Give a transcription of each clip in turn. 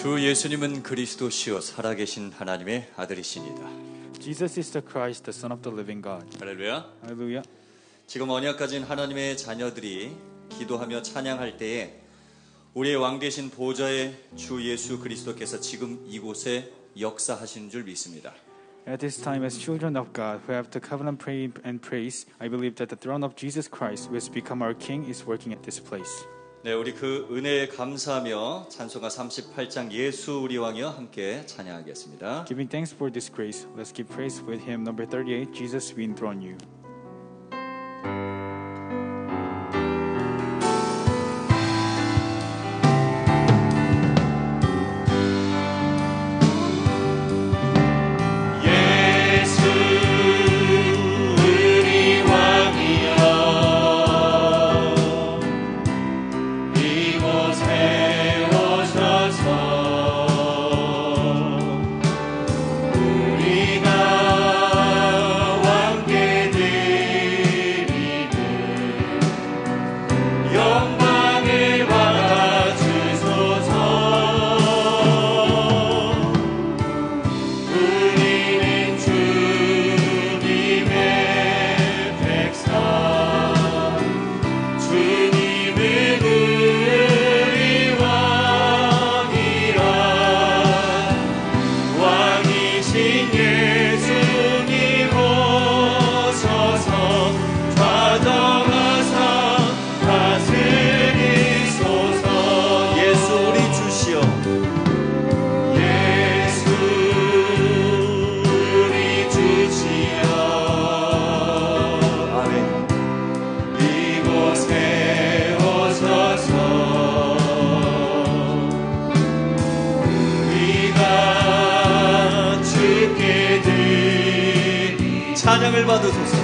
주 예수님은 그리스도시요 살아계신 하나님의 아들이시니다. Jesus is the Christ, the Son of the living God. 할렐루야. Hallelujah. 지금 언약 가진 하나님의 자녀들이 기도하며 찬양할 때에 우리의 왕 되신 보좌의 주 예수 그리스도께서 지금 이곳에 역사하시는 줄 믿습니다. At this time, as children of God who have the covenant pray and praise, I believe that the throne of Jesus Christ, who has become our King, is working at this place. 네, 우리 그 은혜에 감사하며 찬송가 38장 예수 우리 왕이여 함께 찬양하겠습니다. Giving thanks for this grace, let's give praise with hymn number 38, Jesus, we enthrone you. 찬양을 받으소서.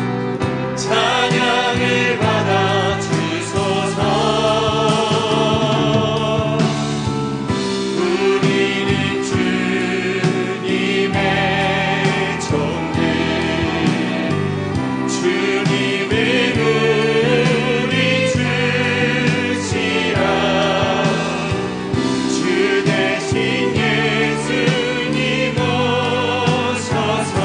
찬양을 받아 주소서. 우리는 주님의 종들, 주님은 우리 주시라. 주 대신 예수님 오셔서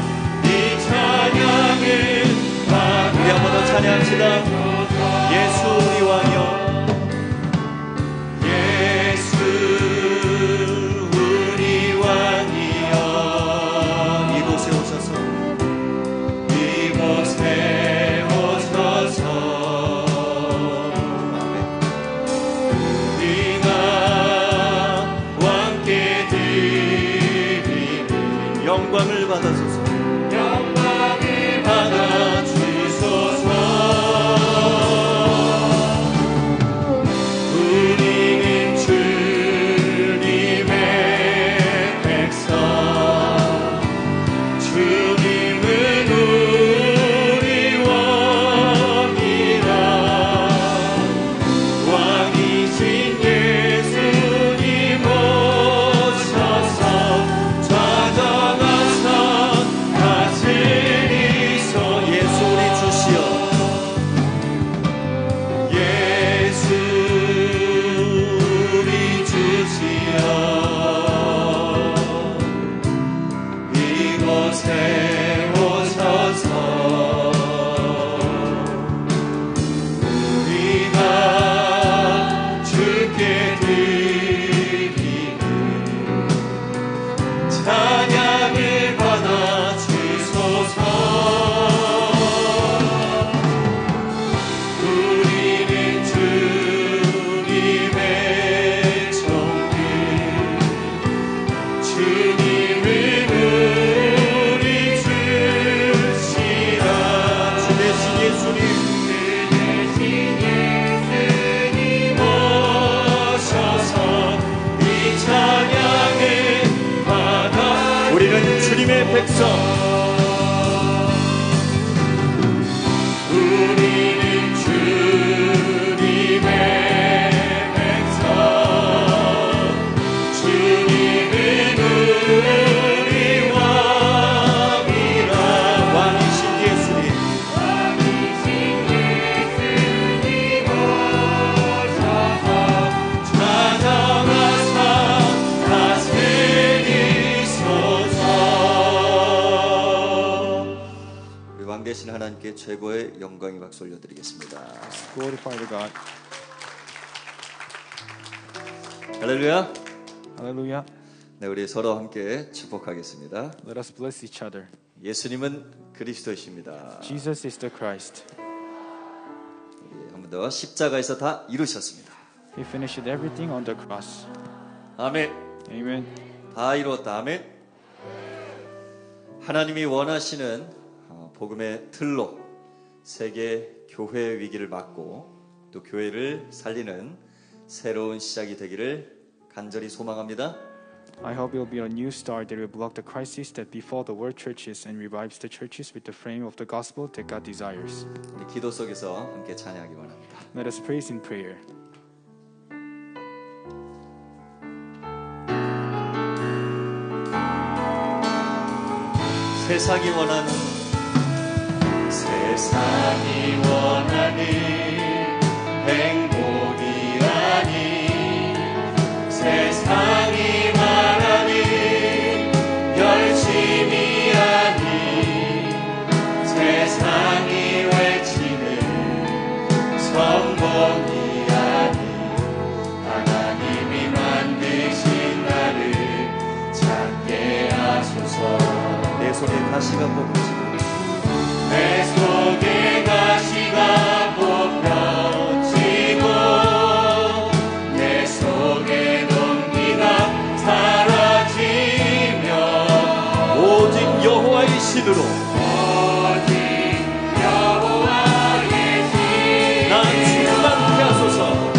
우리 한 번 더 찬양합시다. 예수 우리 왕이여, 예수 우리 왕이여, 이곳에 오셔서, 이곳에 오셔서 우리가 왕께 드리는 영광을 받아소서. 받아 주소서. 우리는 주님의 백성, 주님은 우리 왕이라. 왕이신 예수님 오셔서 좌정하사 다스리소. 예수 우리 주시여, 예수 우리 주시여, 이곳에 오셔서 우리가 주께 드리는 찬양을 받아 주소서. 우리는 주님의 종들, 주님은 우리 주시라. 주 대신 예수님, 주 대신 예수님 오셔서 이 찬양을 받아. 우리는 주님의 백성, 우리는 주님의 백성, 주님은 우리 왕이라. 왕이신 예수님, 왕이신 예수님 오셔서 찬양하사 하나님께 최고의 영광의 박수 올려드리겠습니다. Glorify to God. 할렐루야. Hallelujah. 네, 우리 서로 함께 축복하겠습니다. Let us bless each other. 예수님은 그리스도이십니다. Jesus is the Christ. 한 번 더 십자가에서 다 이루셨습니다. He finished everything on the cross. 아멘. Amen. 다 이루었다. 아멘. 하나님이 원하시는 복음의 틀로 세계 교회의 위기를 막고 또 교회를 살리는 새로운 시작이 되기를 간절히 소망합니다. I hope it will be a new start that will block the crises that befall the world churches and revives the churches with the frame of the gospel that God desires. 우리 기도 속에서 함께 찬양하기 바랍니다. Let us praise in prayer. 세상이 원하는 행복이 아닌 세상이 말하는 열심이 아닌 세상이 외치는 성공이 아닌 하나님이 만드신 나를 찾게 하소서. 내 속에 가시가 뽑혀지고 내 속에 가시가 뽑혀지고 내 속에 동기가 사라지며 오직 여호와의 신으로 오직 여호와의 신 나 충만케 하소서.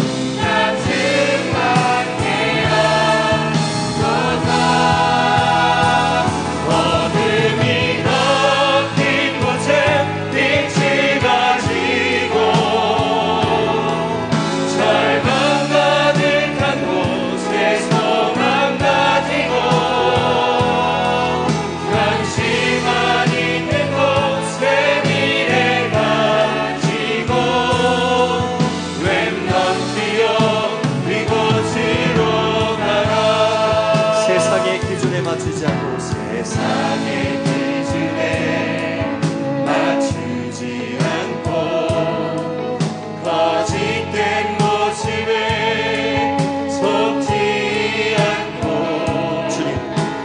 맞추지 않고 세상의 기준에 맞추지 않고 거짓된 모습에 속지 않고 주님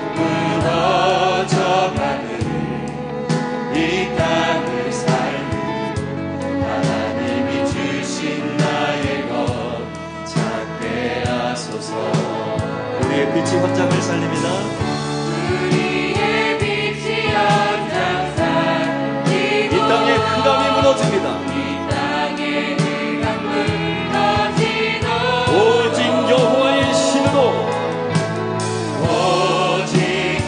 무너져가는 이 땅을 살는 하나님이 주신 나의 것 찾게 하소서. 우리의 빛이 현장을 살립니다. 오직 여호와의 신으로 오직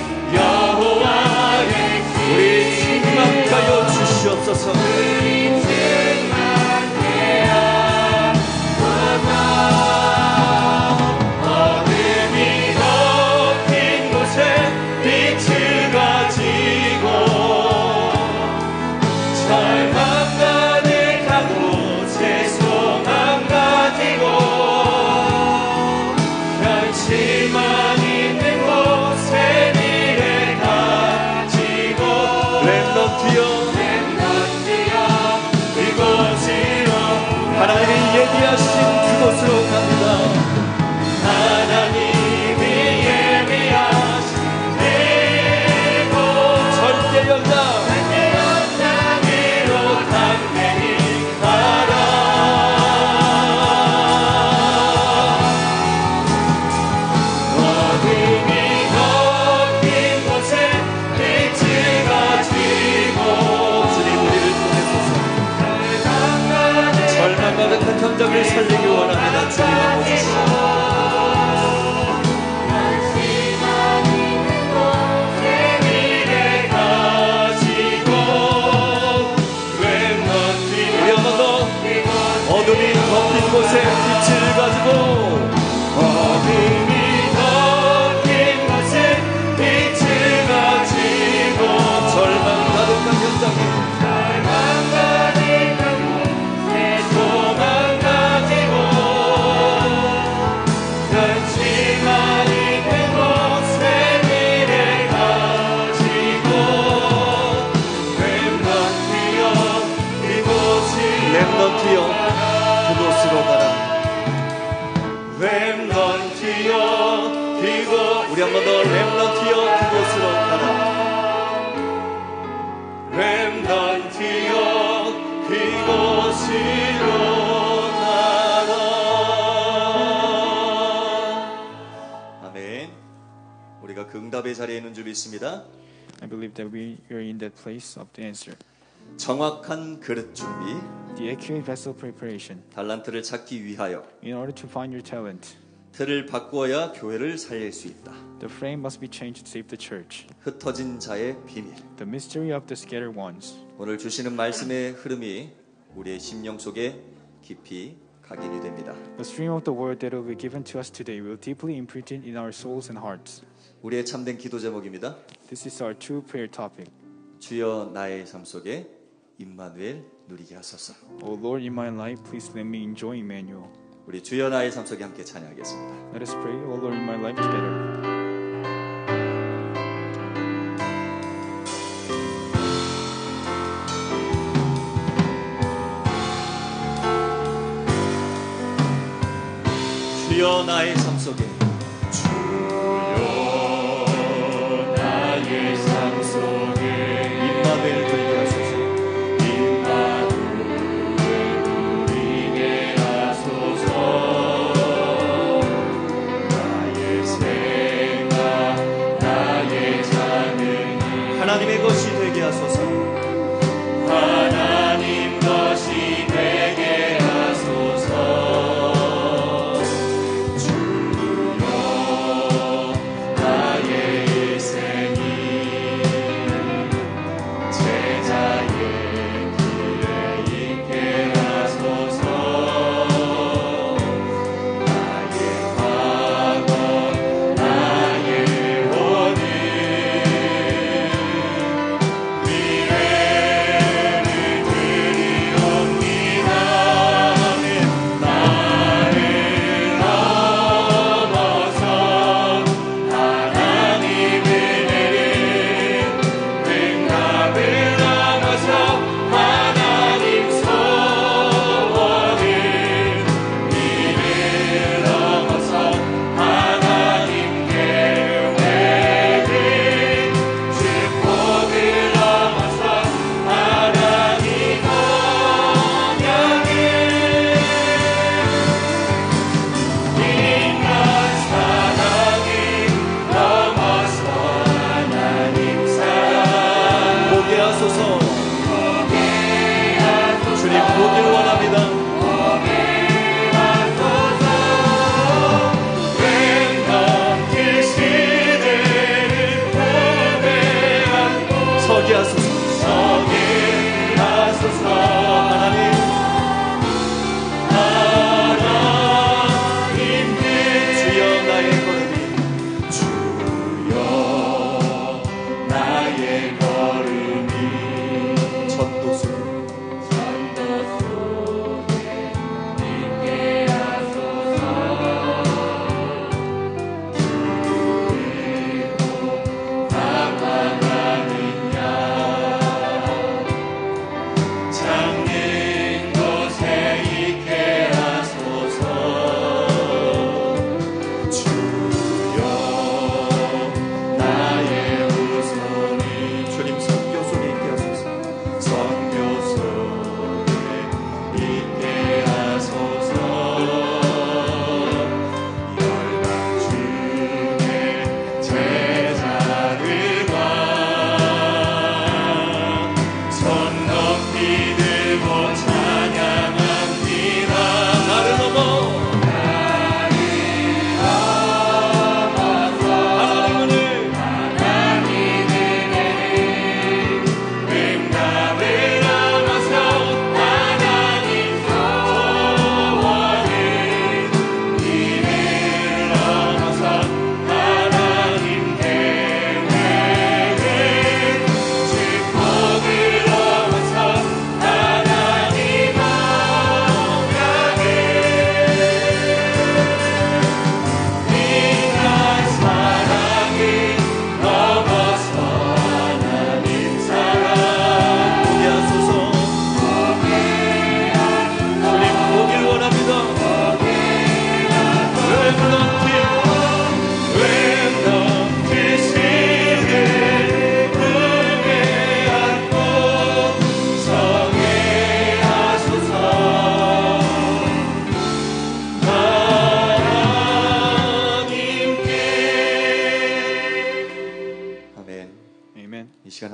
여호와의 신 우리 충만케 하여 주시옵소서. 어둠이 덮인 곳에 빛을 가지고 절망 가득하고 죄송함 가지고 현실만 있는 곳에 미래 가지고 렘넌트여 우리 한 번 더 렘넌트여 그곳으로 가라. 렘넌트여 그곳으로 가라. 아멘. 우리가 그 응답의 자리에 있는 줄 믿습니다. I believe that we are in that place of the answer. 정확한 그릇 준비, The accurate vessel preparation. 달란트를 찾기 위하여 In order to find your talent, 틀을 바꾸어야 교회를 살릴 수 있다. the frame must be changed to save the church. 흩어진 자의 비밀. The mystery of the scattered ones. 오늘 주시는 말씀의 흐름이 우리의 심령 속에 깊이 각인이 됩니다. The stream of the word that will be given to us today will deeply imprint in our souls and hearts. 우리의 참된 기도 제목입니다. This is our true prayer topic. 주여 나의 삶 속에 임마누엘 누리게 하소서. O Lord, in my life, please let me enjoy Emmanuel. 우리 주여 나의 삶 속에 함께 찬양하겠습니다. Let us pray, O Lord, in my life together. 주여 나의 삶 속에 나의 삶 속에 임마누엘 누리게 하소서. 누리게 하소서. 나의 생각 나의 자는 하나님의 것이 되게 하소서. 하나님 것이 되게 하소서. 주여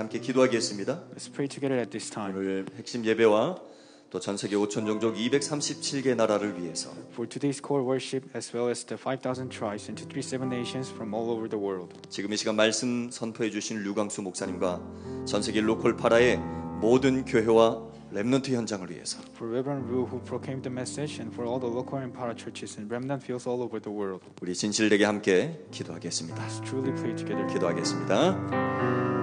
함께 기도하겠습니다. Let's pray together at this time. 오늘 핵심 예배와 또 전 세계 5천 종족 237개 나라를 위해서 For today's core worship, as well as the 5,000 tribes and 237 nations from all over the world. 지금 이 시간 말씀 선포해 주신 류광수 목사님과 전 세계 로컬 파라의 모든 교회와 렘넌트 현장을 위해서 For Reverend Wu, who proclaimed the message, and for all the local and para churches and remnant fields all over the world. 우리 진실되게 함께 기도하겠습니다. Let's truly pray together. 기도하겠습니다.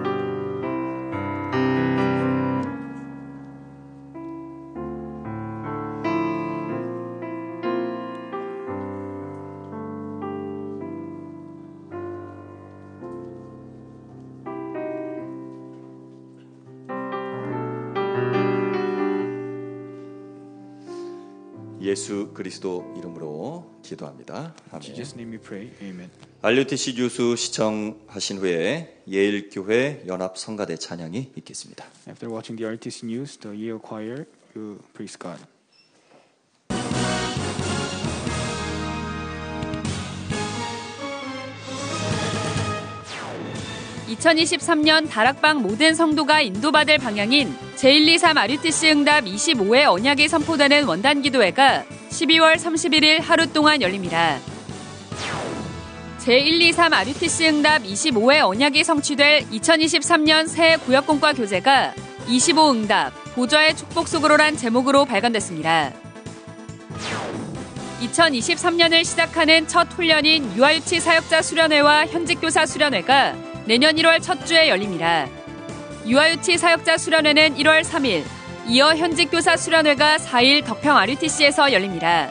예수 그리스도 이름으로 기도합니다. In Jesus' name we pray. Amen. RUTC 뉴스 시청하신 후에 예일교회 연합 성가대 찬양이 있겠습니다. After watching the RTC news, the Yale choir will praise God. (2023년) 다락방 모든 성도가 인도받을 방향인 제123 RUTC 응답 25회 언약이 선포되는 원단기도회가 12월 31일 하루 동안 열립니다. 제123 RUTC 응답 25회 언약이 성취될 2023년 새해 구역공과 교재가 25 응답, 보좌의 축복 속으로란 제목으로 발간됐습니다. 2023년을 시작하는 첫 훈련인 유아유치 사역자 수련회와 현직교사 수련회가 내년 1월 첫 주에 열립니다. 유아유치 사역자 수련회는 1월 3일, 이어 현직교사 수련회가 4일 덕평 RUTC에서 열립니다.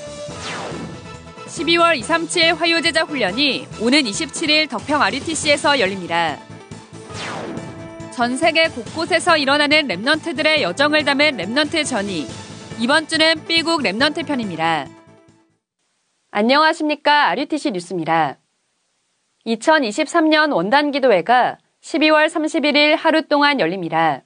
12월 237 화요제자 훈련이 오는 27일 덕평 RUTC에서 열립니다. 전 세계 곳곳에서 일어나는 렘넌트들의 여정을 담은 렘넌트 전이, 이번 주는 B국 렘넌트 편입니다. 안녕하십니까, RUTC 뉴스입니다. 2023년 원단기도회가 12월 31일 하루 동안 열립니다.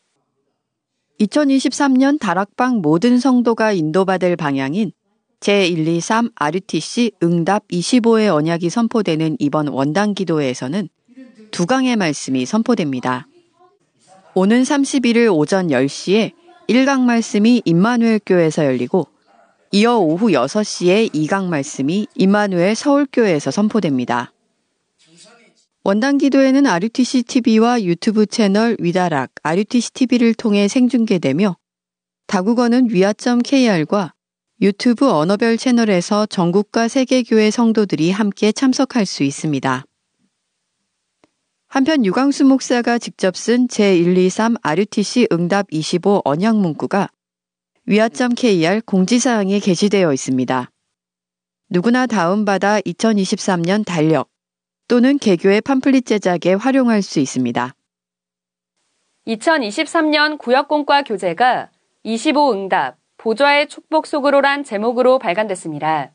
2023년 다락방 모든 성도가 인도받을 방향인 제123 RUTC 응답 25의 언약이 선포되는 이번 원단기도회에서는 두 강의 말씀이 선포됩니다. 오는 31일 오전 10시에 1강 말씀이 임마누엘 교회에서 열리고 이어 오후 6시에 2강 말씀이 임마누엘 서울교회에서 선포됩니다. 원단기도회는 RUTC TV와 유튜브 채널 위다락 RUTC TV를 통해 생중계되며 다국어는 위아.kr과 유튜브 언어별 채널에서 전국과 세계교회 성도들이 함께 참석할 수 있습니다. 한편 유광수 목사가 직접 쓴 제123 RUTC 응답 25 언약 문구가 위아.kr 공지사항에 게시되어 있습니다. 누구나 다운받아 2023년 달력 또는 개교의 팜플릿 제작에 활용할 수 있습니다. 2023년 구역공과 교재가 25 응답, 보좌의 축복 속으로란 제목으로 발간됐습니다.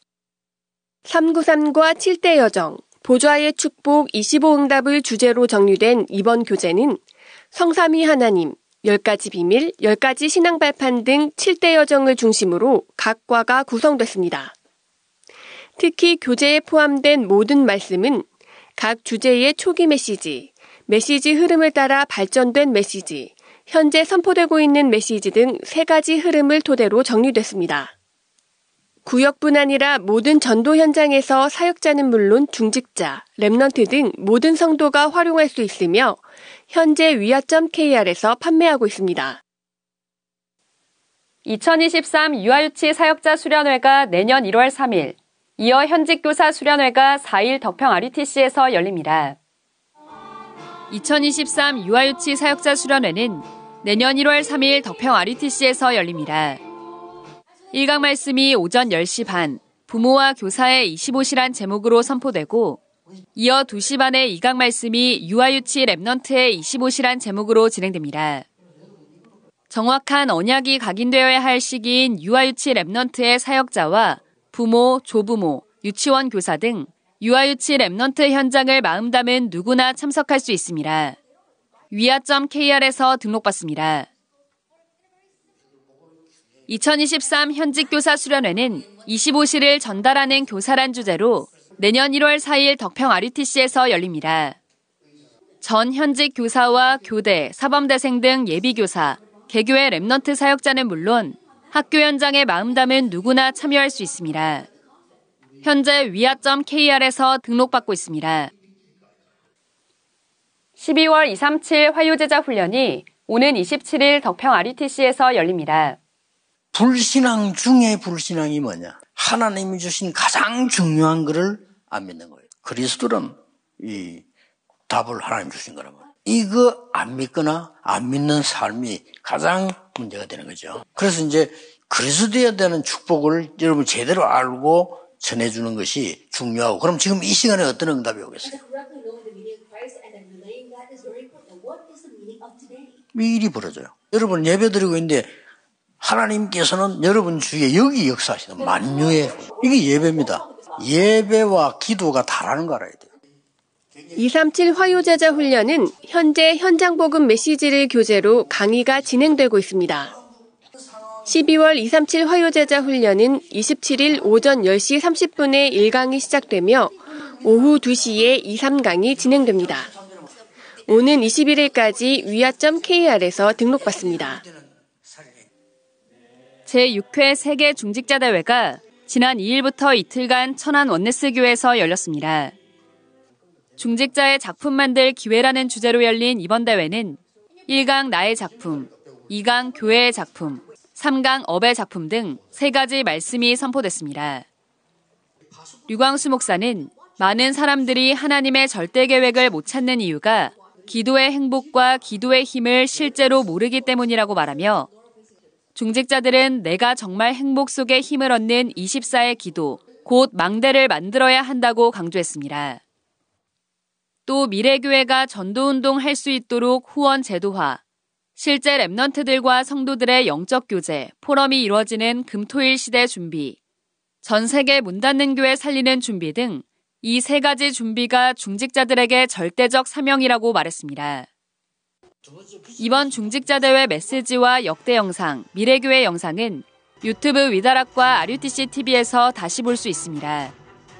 393과 7대 여정, 보좌의 축복 25 응답을 주제로 정리된 이번 교재는 성삼위 하나님, 10가지 비밀, 10가지 신앙 발판 등 7대 여정을 중심으로 각 과가 구성됐습니다. 특히 교재에 포함된 모든 말씀은 각 주제의 초기 메시지 흐름을 따라 발전된 메시지, 현재 선포되고 있는 메시지 등 3가지 흐름을 토대로 정리됐습니다. 구역뿐 아니라 모든 전도 현장에서 사역자는 물론 중직자, 렘넌트 등 모든 성도가 활용할 수 있으며 현재 위아.kr에서 판매하고 있습니다. 2023 유아유치 사역자 수련회가 내년 1월 3일, 이어 현직교사 수련회가 4일 덕평 RUTC에서 열립니다. 2023 유아유치 사역자 수련회는 내년 1월 3일 덕평 RUTC에서 열립니다. 1강 말씀이 오전 10시 반, 부모와 교사의 25시란 제목으로 선포되고 이어 2시 반에 2강 말씀이 유아유치 렘넌트의 25시란 제목으로 진행됩니다. 정확한 언약이 각인되어야 할 시기인 유아유치 렘넌트의 사역자와 부모, 조부모, 유치원 교사 등 유아유치 렘넌트 현장을 마음 담은 누구나 참석할 수 있습니다. 위아.kr에서 등록받습니다. 2023 현직교사 수련회는 25시를 전달하는 교사란 주제로 내년 1월 4일 덕평 RUTC에서 열립니다. 전 현직 교사와 교대, 사범대생 등 예비교사, 개교의 랩넌트 사역자는 물론 학교 현장에 마음 담은 누구나 참여할 수 있습니다. 현재 위아.kr에서 등록받고 있습니다. 12월 237 화요제자 훈련이 오는 27일 덕평 RUTC에서 열립니다. 불신앙 중에 불신앙이 뭐냐? 하나님이 주신 가장 중요한 것을 안 믿는 거예요. 그리스도는 이 답을 하나님 주신 거란 말이에요. 이거 안 믿거나 안 믿는 삶이 가장 문제가 되는 거죠. 그래서 이제 그리스도에 대한 축복을 여러분 제대로 알고 전해주는 것이 중요하고, 그럼 지금 이 시간에 어떤 응답이 오겠어요? 미리 벌어져요. 여러분 예배드리고 있는데 하나님께서는 여러분 주위에 여기 역사하시는 만유의 이게 예배입니다. 예배와 기도가 다라는 거 알아야 돼요. 237 화요제자 훈련은 현재 현장복음 메시지를 교재로 강의가 진행되고 있습니다. 12월 237 화요제자 훈련은 27일 오전 10시 30분에 1강이 시작되며 오후 2시에 2, 3강이 진행됩니다. 오는 21일까지 위아.kr에서 등록받습니다. 제6회 세계 중직자 대회가 지난 2일부터 이틀간 천안 원네스교에서 열렸습니다. 중직자의 작품 만들 기회라는 주제로 열린 이번 대회는 1강 나의 작품, 2강 교회의 작품, 3강 업의 작품 등 3가지 말씀이 선포됐습니다. 류광수 목사는 많은 사람들이 하나님의 절대 계획을 못 찾는 이유가 기도의 행복과 기도의 힘을 실제로 모르기 때문이라고 말하며, 중직자들은 내가 정말 행복 속에 힘을 얻는 24의 기도, 곧 망대를 만들어야 한다고 강조했습니다. 또 미래교회가 전도운동 할 수 있도록 후원 제도화, 실제 랩넌트들과 성도들의 영적 교제, 포럼이 이루어지는 금토일 시대 준비, 전 세계 문 닫는 교회 살리는 준비 등 이 3가지 준비가 중직자들에게 절대적 사명이라고 말했습니다. 이번 중직자대회 메시지와 역대 영상, 미래교회 영상은 유튜브 위다락과 RUTC TV에서 다시 볼 수 있습니다.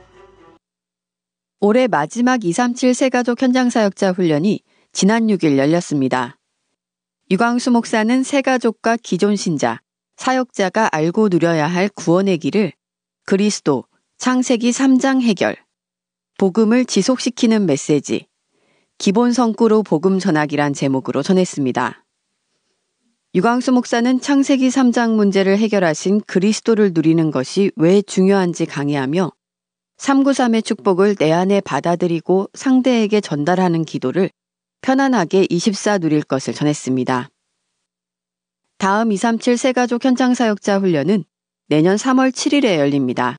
올해 마지막 237 새가족 현장사역자 훈련이 지난 6일 열렸습니다. 유광수 목사는 새가족과 기존 신자, 사역자가 알고 누려야 할 구원의 길을 그리스도, 창세기 3장 해결, 복음을 지속시키는 메시지, 기본 성구로 복음 전하기란 제목으로 전했습니다. 유광수 목사는 창세기 3장 문제를 해결하신 그리스도를 누리는 것이 왜 중요한지 강의하며 393의 축복을 내 안에 받아들이고 상대에게 전달하는 기도를 편안하게 24 누릴 것을 전했습니다. 다음 237 새가족 현장사역자 훈련은 내년 3월 7일에 열립니다.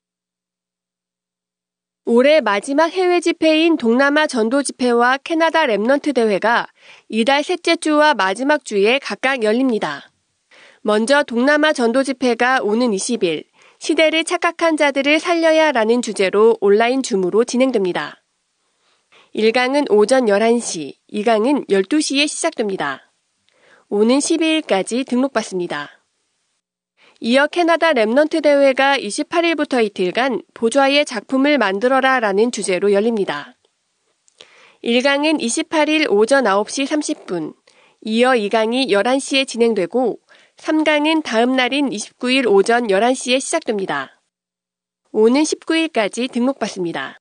올해 마지막 해외 집회인 동남아 전도 집회와 캐나다 랩넌트 대회가 이달 셋째 주와 마지막 주에 각각 열립니다. 먼저 동남아 전도 집회가 오는 20일, 시대를 착각한 자들을 살려야라는 주제로 온라인 줌으로 진행됩니다. 1강은 오전 11시, 2강은 12시에 시작됩니다. 오는 12일까지 등록받습니다. 이어 캐나다 랩넌트 대회가 28일부터 이틀간 보좌의 작품을 만들어라라는 주제로 열립니다. 1강은 28일 오전 9시 30분, 이어 2강이 11시에 진행되고 3강은 다음 날인 29일 오전 11시에 시작됩니다. 오는 19일까지 등록받습니다.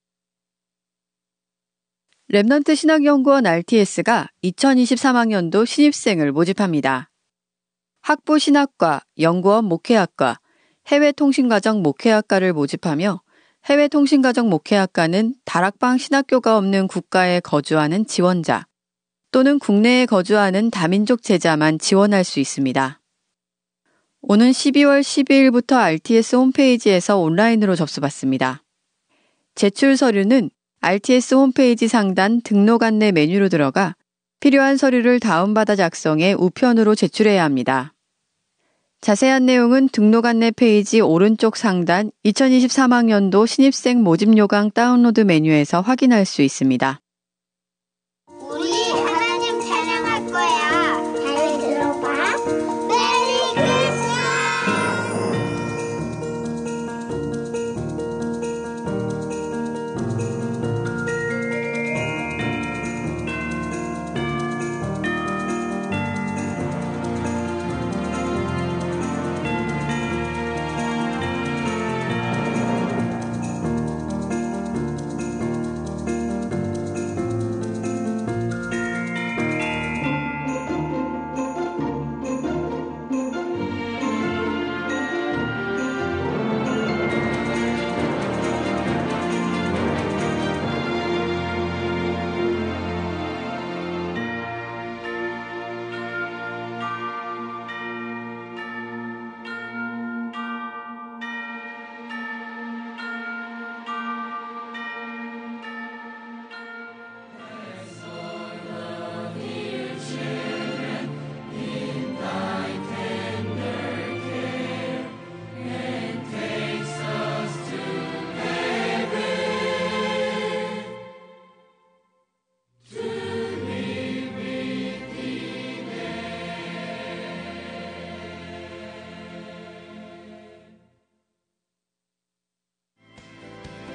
랩넌트 신학연구원 RTS가 2023학년도 신입생을 모집합니다. 학부 신학과, 연구원 목회학과, 해외통신과정 목회학과를 모집하며 해외통신과정 목회학과는 다락방 신학교가 없는 국가에 거주하는 지원자 또는 국내에 거주하는 다민족 제자만 지원할 수 있습니다. 오는 12월 12일부터 RTS 홈페이지에서 온라인으로 접수받습니다. 제출 서류는 RTS 홈페이지 상단 등록 안내 메뉴로 들어가 필요한 서류를 다운받아 작성해 우편으로 제출해야 합니다. 자세한 내용은 등록 안내 페이지 오른쪽 상단 2023학년도 신입생 모집 요강 다운로드 메뉴에서 확인할 수 있습니다. 우리 하나님 찬양할 거야. 잘 들어봐. 메리 크리스마스.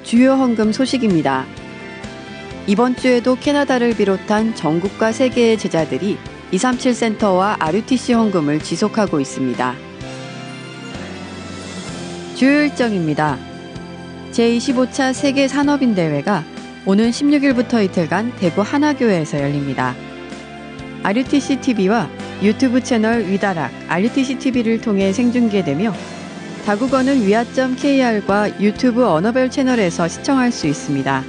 주요 헌금 소식입니다. 이번 주에도 캐나다를 비롯한 전국과 세계의 제자들이 237 센터와 RUTC 헌금을 지속하고 있습니다. 주요 일정입니다. 제25차 세계 산업인 대회가 오는 16일부터 이틀간 대구 하나교회에서 열립니다. RUTC TV와 유튜브 채널 위다락 RUTC TV를 통해 생중계되며 다국어는 위아.kr과 유튜브 언어별 채널에서 시청할 수 있습니다.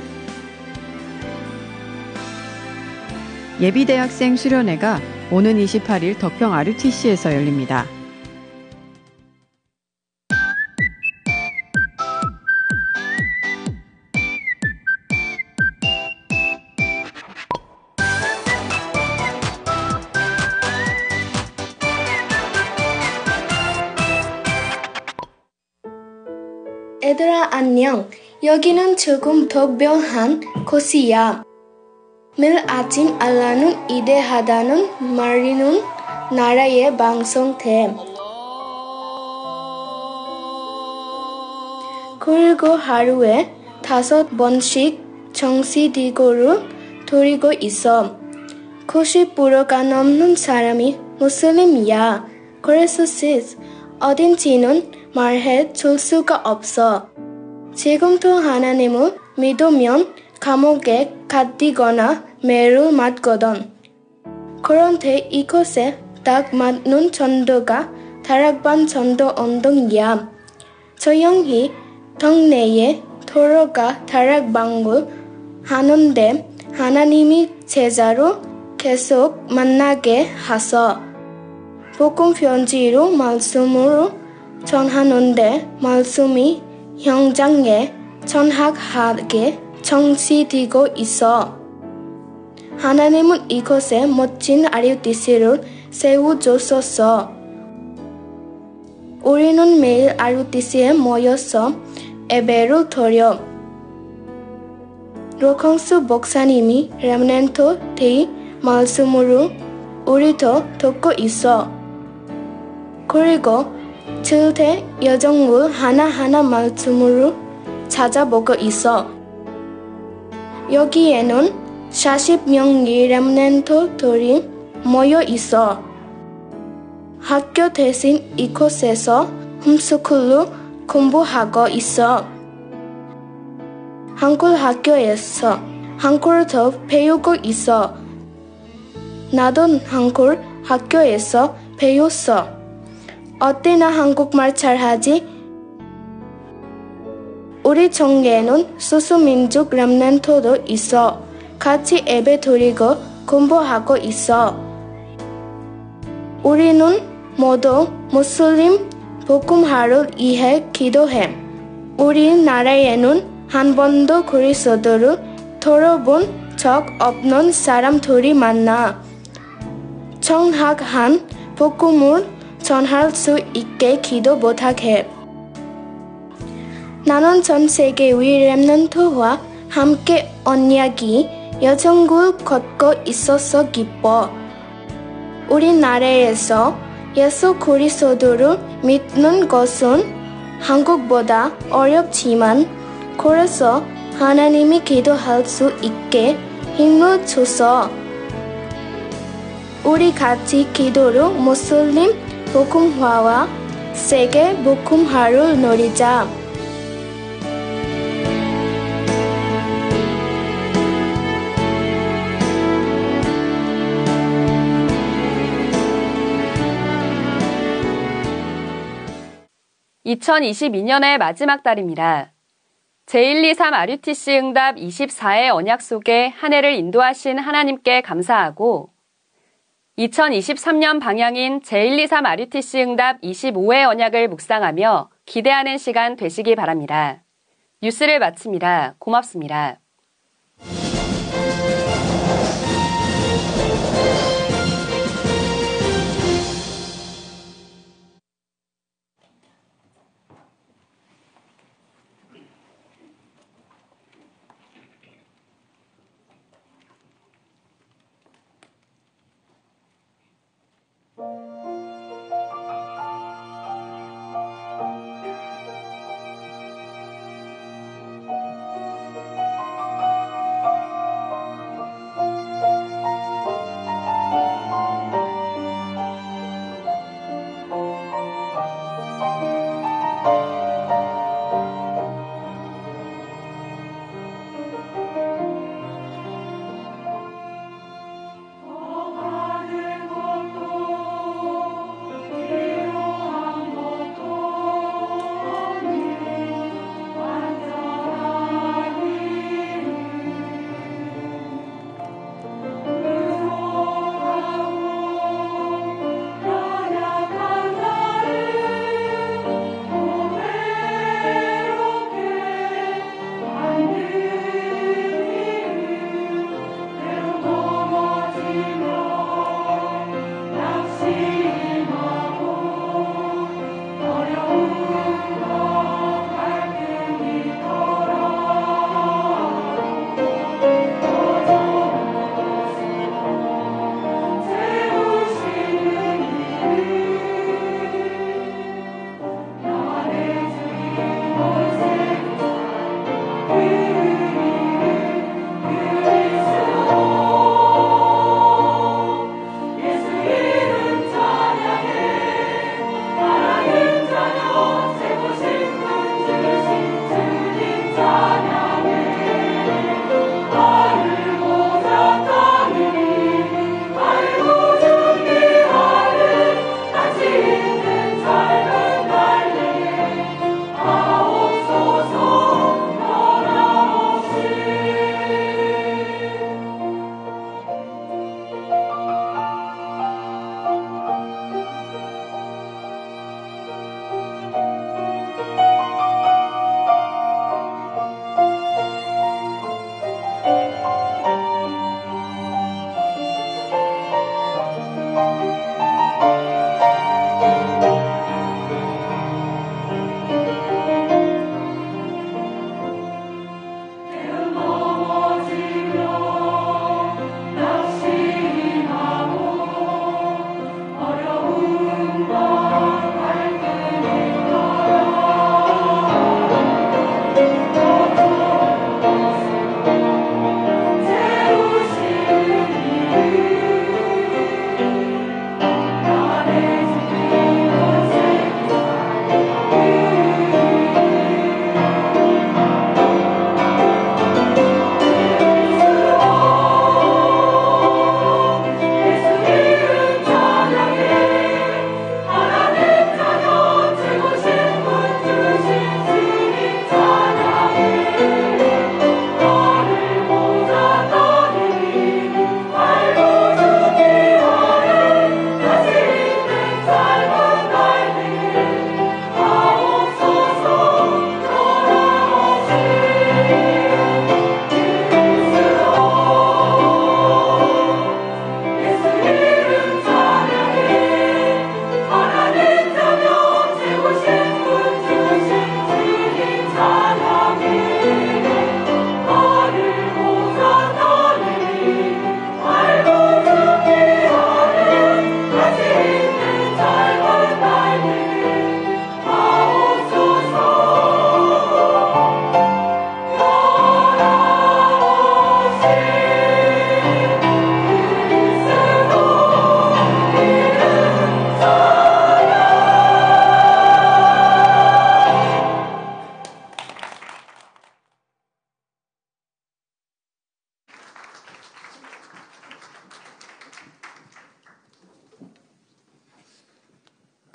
예비대학생 수련회가 오는 28일 덕평 RUTC에서 열립니다. 얘들아 안녕. 여기는 조금 특별한 곳이야. 매일 아침 알람은 이대하다는 말이는 나라의 방송돼. 그리고 하루에 5번씩 정시디고를 돌리고 있어. 90%가 넘는 사람이 무슬림이야. 그래서 sis 어딘지는 말해 줄 수가 없어. 지금도 하나님을 믿으면 감옥에 갇히거나 매를 맞거든. 그런데 이곳에 딱 맞는 전도가 다락방 전도 운동이야. 조용히 동네에 돌아가 다락방을 하는데 하나님이 제자로 계속 만나게 하셔. 복음 편지로 말씀으로 전하는데 말씀이 현장에 정확하게 정시되고 있어. 하나님은 이곳에 멋진 RUTC를 세워주셨어. 우리는 매일 RUTC에 모여서 예배를 드려. 록홍수 목사님이 렘넌트 데이 말씀으로 우리도 듣고 있어. 그리고 주대 여정을 하나하나 말씀으로 찾아보고 있어. 여기에는 40명의 렘넌트들이 모여 있어. 학교 대신 이곳에서 홈스쿨로 공부하고 있어. 한글 학교에서 한글도 배우고 있어. 나도 한글 학교에서 배웠어. 어때나 한국말 잘하지? 우리 중에는 소수민족 렘넌트도 있어. 같이 예배 드리고 공부하고 있어. 우리는 모두 무슬림 복음화를 위해 기도해. 우리나라에는 한 번도 그리스도를 들어본 적 없는 사람들이 많아. 정확한 복음을 전할 수 있게 기도 부탁해. 나는 전 세계의 렘넌트와 함께 언약의 여정을 걷고 있어서 기뻐. 우리나라에서 예수 그리스도를 믿는 것은 한국보다 어렵지만 그래서 하나님이 기도할 수 있게 힘을 주소. 우리 같이 기도로 무슬림 복음화와 세계 복음화를 누리자. (2022년의) 마지막 달입니다. 제123 RUTC 응답 24의 언약 속에 한 해를 인도하신 하나님께 감사하고 2023년 방향인 제123 RUTC 응답 25의 언약을 묵상하며 기대하는 시간 되시기 바랍니다. 뉴스를 마칩니다. 고맙습니다.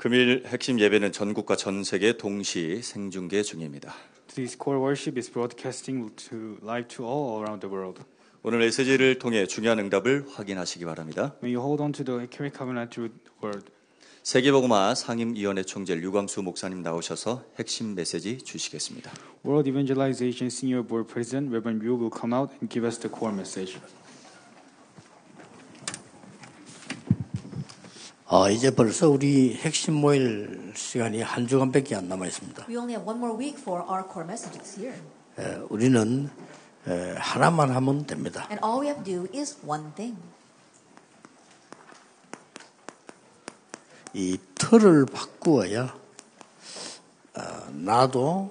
금일 핵심 예배는 전국과 전 세계 동시 생중계 중입니다. Today's core worship is broadcasting live to all around the world. 오늘 메시지를 통해 중요한 응답을 확인하시기 바랍니다. May you hold on to the accurate covenant word. 세계복음화 상임위원회 총재 류광수 목사님 나오셔서 핵심 메시지 주시겠습니다. World Evangelization Senior Board President Reverend Ryu will come out and give us the core message. 이제 벌써 우리 핵심 모일 시간이 한 주간밖에 안 남아 있습니다. We only have one more week for our core message this year. 우리는 하나만 하면 됩니다. And all we have to do is one thing. 이 틀을 바꾸어야 나도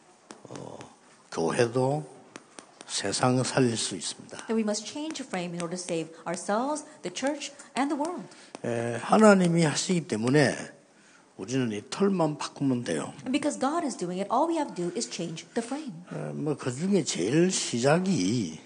교회도 세상을 살릴 수 있습니다. That we must change the frame in order to save ourselves, the church, and the world. 하나님이 하시기 때문에 우리는 이 틀만 바꾸면 돼요. And because God is doing it, all we have to do is change the frame. 그 중에 제일 시작이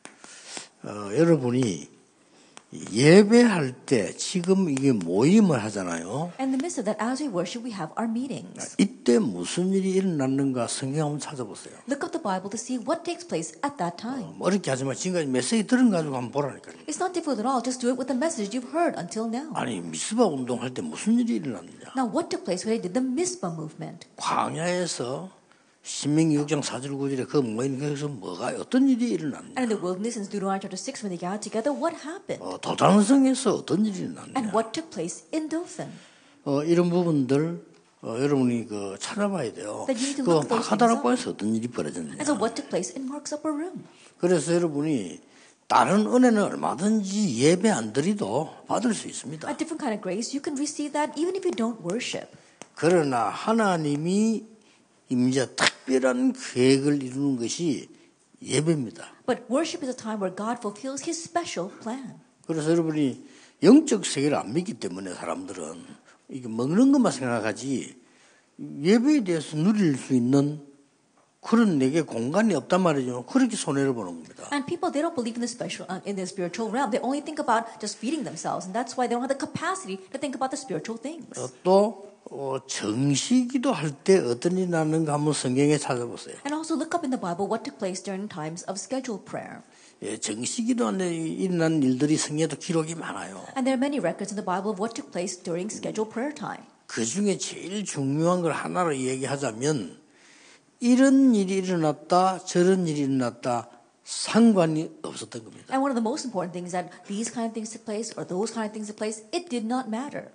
여러분이 예배할 때 지금 이게 모임을 하잖아요. And in the midst of that, as we worship, we have our meetings. 이때 무슨 일이 일어났는가 성경 한번 찾아보세요. Look up the Bible to see what takes place at that time. 어렵게 하지만 지금까지 메시지 들은 가지고 한번 보라니까요. It's not difficult at all. Just do it with the message you've heard until now. 아니 미스바 운동할 때 무슨 일이 일어났느냐. Now, what took place when they did the Mizpah movement? 광야에서 신명기 6장 4절 9절에 그 모인 거기서 어떤 일이 일어났느냐. And in the wilderness in Deuteronomy chapter 6, when they gathered together, what happened? 도단성에서 어떤 일이 일어났느냐. And what took place in Dothan? 이런 부분들 여러분이 찾아봐야 돼요. 그 하다라고 해서 어떤 일이 벌어졌느냐. And so what took place in Mark's upper room? 그래서 여러분이 다른 은혜는 얼마든지 예배 안 드리도 받을 수 있습니다. A different kind of grace, you can receive that even if you don't worship. 그러나 하나님이 임자 특별한 계획을 이루는 것이 예배입니다. But worship is a time where God fulfills His special plan. 그래서 여러분이 영적 세계를 안 믿기 때문에 사람들은 이게 먹는 것만 생각하지 예배에 대해서 누릴 수 있는 그런 내게 공간이 없단 말이죠. 그렇게 손해를 보는 겁니다. And people, they don't believe in the spiritual realm. They only think about just feeding themselves, and that's why they don't have the capacity to think about the spiritual things. 또 정시기도 할 때 어떤 일이 나는가 한번 성경에 찾아보세요. And also look up in the Bible what took place during times of scheduled prayer. 정시기도 안에 일어난 일들이 성경에도 기록이 많아요. And there are many records in the Bible of what took place during scheduled prayer time. 그 중에 제일 중요한 걸 하나로 얘기하자면 이런 일이 일어났다 저런 일이 일어났다 상관이 없었던 겁니다. And one of the most important things is that these kind of things took place or those kind of things took place, it did not matter.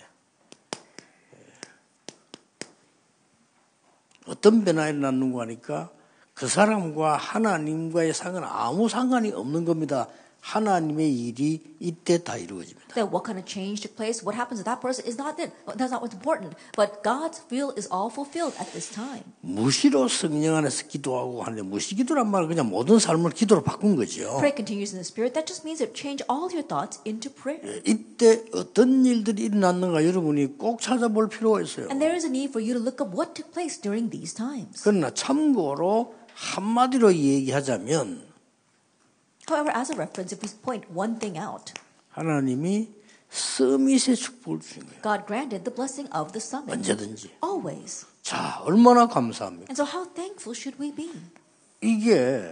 어떤 변화가 일어났는가 하니까 그 사람과 하나님과의 상은 아무 상관이 없는 겁니다. 하나님의 일이 이때 다 이루어집니다. That what kind of change took place, what happens to that person is not it. That's not what's important. But God's will is all fulfilled at this time. 무시로 성령 안에서 기도하고 하는데 무시기도란 말은 그냥 모든 삶을 기도로 바꾼 거죠. Pray continues in the Spirit. That just means that change all your thoughts into prayer. 이때 어떤 일들이 일어났는가 여러분이 꼭 찾아볼 필요가 있어요. And there is a need for you to look up what took place during these times. 그러나 참고로 한마디로 얘기하자면 However, as a reference, if we point one thing out, 하나님이 서밋의 축복을 주신 거예요. God granted the blessing of the summit. 언제든지. Always. 자, 얼마나 감사합니까? And so how thankful should we be? 이게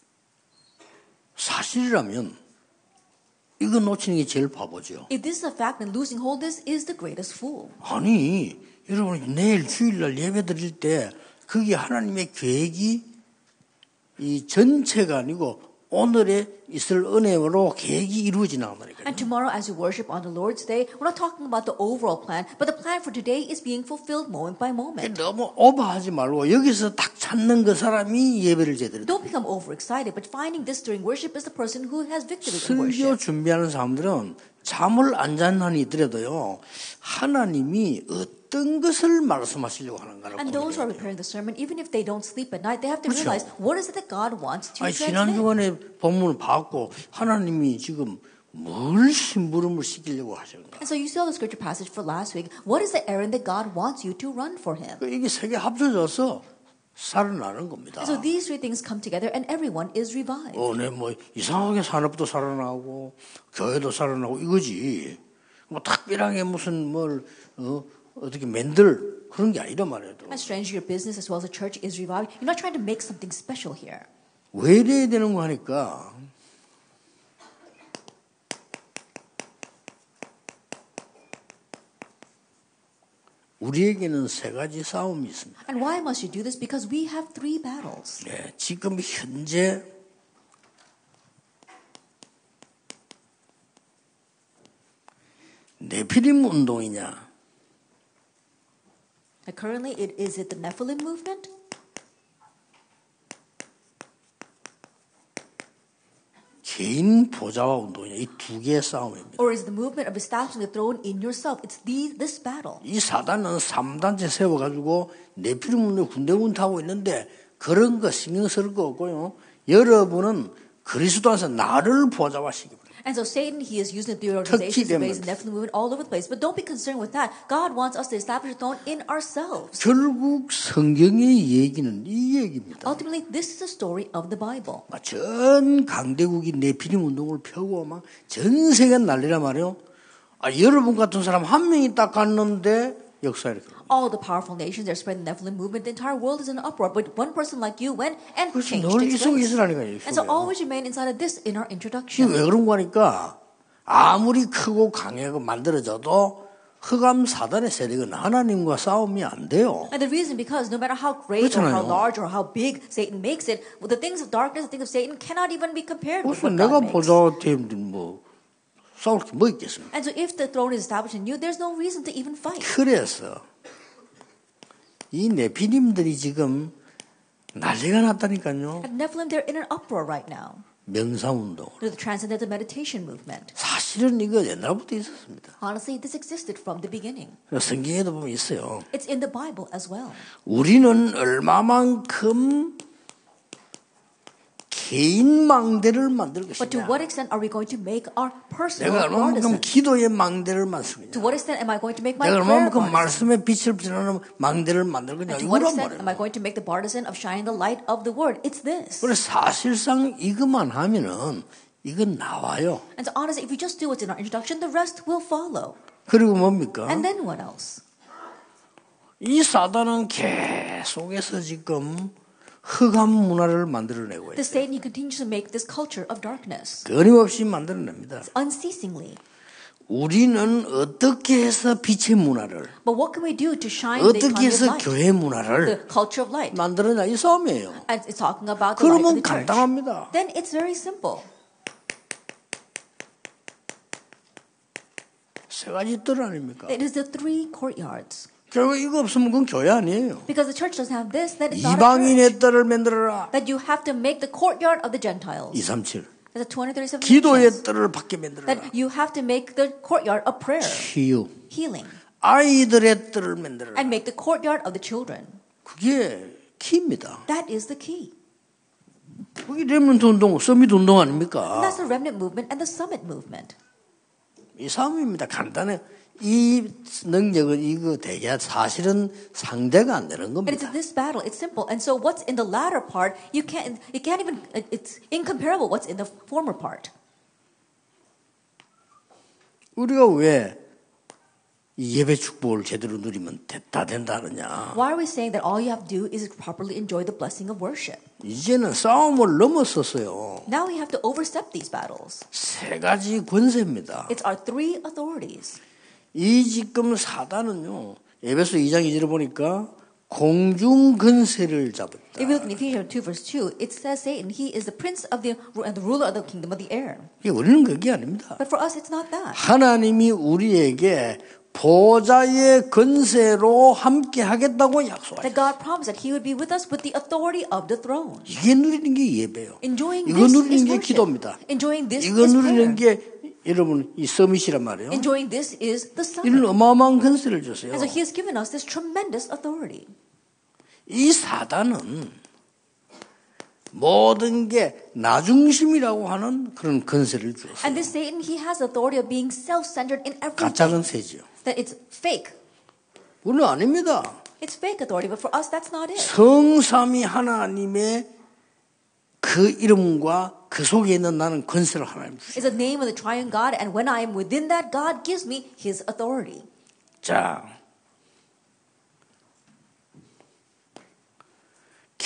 사실이라면 이거 놓치는 게 제일 바보죠. If this is a fact, then losing hold of this is the greatest fool. 아니, 여러분 내일 주일날 예배 드릴 때 그게 하나님의 계획이 이 전체가 아니고 오늘에 있을 은혜로 계획이 이루어지는 거니까요. And tomorrow, as you worship on the Lord's Day, we're not talking about the overall plan, but the plan for today is being fulfilled moment by moment. 너무 오버하지 말고 여기서 딱 찾는 그 사람이 예배를 제대로. Don't become overexcited, but finding this during worship is the person who has victory in 설교 worship. 준비하는 사람들은 잠을 안 잔 한이 있더라도요 하나님이 어떤 것을 말씀하시려고 하는가를 And those who are preparing the sermon, even if they don't sleep at night, they have to 그렇죠. realize what is it that God wants to 지난 transmit. 주간에 본문을 봤고 하나님이 지금 뭘 심부름을 시키려고 하시는가? And so you saw the scripture passage for last week. What is the errand that God wants you to run for Him? 이게 세 개 합쳐져서 살아나는 겁니다. And so these three things come together, and everyone is revived. 네, 뭐 이상하게 산업도 살아나고 교회도 살아나고 이거지. 뭐 특별하게 무슨 뭘 어떻게 만들 그런 게 아니란 말이에요. And strange, your business as well as the church is revived. You're not trying to make something special here. 왜 이래야 되는 거 하니까 우리에게는 세 가지 싸움이 있습니다. And why must you do this? Because we have 3 battles. 네, 지금 현재 네피림 운동이냐 Currently, is it the Nephilim movement? 개인 보좌와 운동이냐 이 두 개의 싸움입니다. Or is the movement of establishing the throne in yourself? It's this battle. 이 사단은 3단체 세워가지고 네피림 운동 군대군 타고 있는데 그런 거 신경 쓸 거 없고요. 여러분은 그리스도 안에서 나를 보좌화시키고 And so Satan, he is using the organizations to raise the Nephilim movement all over the place. But don't be concerned with that. God wants us to establish a throne in ourselves. 결국 성경의 얘기는 이 얘기입니다. Ultimately, this is the story of the Bible. 전 강대국이 네피림 운동을 펴고 막 전 세계 난리란 말이에요. 여러분 같은 사람 한 명이 딱 갔는데 역사 이렇게. All the powerful nations are spreading the Nephilim movement. The entire world is in an uproar. But one person like you went and changed 늘 이 its 속에 ways. 있으라니까요. And so always remain inside of this in our introduction. 왜 그런 거 하니까 아무리 크고 강하고 만들어져도 흑암 사단의 세력은 하나님과 싸움이 안 돼요. And the reason because no matter how great or how large or how big Satan makes it, well, the things of darkness, the things of Satan cannot even be compared with 무슨 what 내가 God makes. 보자 되면 뭐 싸울 게 뭐 있겠습니까? And so if the throne is established in you, there's no reason to even fight. 그래서 이 네피림들이 지금 난리가 났다니까요. And Nephilim, they're in an uproar right now. 명상운동. The transcendental meditation movement. 사실은 이거 옛날부터 있었습니다. Honestly, this existed from the beginning. 성경에도 보면 있어요. It's in the Bible as well. 우리는 얼마만큼 개인 망대를 만들 But to 것이냐. what extent are we going to make our personal 내가 얼마만큼 partisan? 기도의 망대를 만들 To 거냐. what extent am I going to make my 내가 prayer 얼마만큼 partisan? 말씀의 빛을 비추는 망대를 만들 거냐. And to what 이거란 extent am I 말이에요. going to make the partisan of shining the light of the word? It's this. 그래서 사실상 이것만 하면은 이건 나와요. And so honestly, if we just do what's in our introduction, the rest will follow. 그리고 뭡니까? And then what else? 이 사단은 계속해서 지금 흑암 문화를 만들어내고 The 있어요. Satan, he continues to make this culture of darkness. 끊임없이 만들어냅니다. Unceasingly. 우리는 어떻게 해서 빛의 문화를, But what can we do to shine the 어떻게 economy of 해서 light? 교회 문화를 The culture of light. 만들어내냐 이 싸움이에요. And it's talking about the light of 그러면 the church. 간단합니다. Then it's very simple. 세 가지 뜰 아닙니까? It is the 3 courtyards. 결국 이거 없으면 그건 교회 아니에요. Because the church doesn't have this, then it's not a church. 이방인의 뜰을 만들어라. That you have to make the courtyard of the Gentiles. 237. That's a 237 기도의 nations. 뜰을 밖에 만들어라. That you have to make the courtyard of prayer, 치유. healing, 아이들의 뜰을 만들어라. and make the courtyard of the children. 그게 키입니다. That is the key. 그게 레몬트 운동, 서밋 운동 And 아닙니까? that's the remnant movement and the summit movement. 이 싸움입니다. 간단해. 이 능력은 이거 되게 사실은 상대가 안 되는 And it's 겁니다. this battle. It's simple. And so what's in the latter part, it can't even, it's incomparable what's in the former part. 우리가 왜 이 예배 축복을 제대로 누리면 다 된다 하느냐. Why are we saying that all you have to do is properly enjoy the blessing of worship? 이제는 싸움을 넘었었어요. Now we have to overstep these battles. 세 가지 권세입니다. It's our 3 authorities. 이 지금 사단은요. 에베소 2장 2절을 보니까 공중 권세를 잡았다. If you look in Ephesians 2 verse 2, it says Satan, he is the prince of the ruler of the kingdom of the air. 이게 우리는 그게 아닙니다. But for us, it's not that. 하나님이 우리에게 보좌의 권세로 함께 하겠다고 약속하셨어요. That God promised that he would be with us with the authority of the throne. 이게 누리는 게 예배요. Enjoying 이거 this 누리는 is 게 worship. 기도입니다. Enjoying this 이거 is 누리는 prayer. 게 여러분 이 서밋이란 말이에요. Enjoying this is the 이런 summit. 어마어마한 권세를 줬어요. And so he has given us this tremendous authority. 이 사단은 모든 게 나중심이라고 하는 그런 권세를 줬어요. And this Satan, he has authority of being self-centered in 가짜 everything. 권세죠. That it's fake. 우리는 아닙니다. It's fake authority, but for us, that's not it. 성삼위 하나님의 그 이름과 그 속에 있는 나는 권세를 하나님 주시죠. It's the name of the triune God, and when I am within that, God gives me his authority. 자,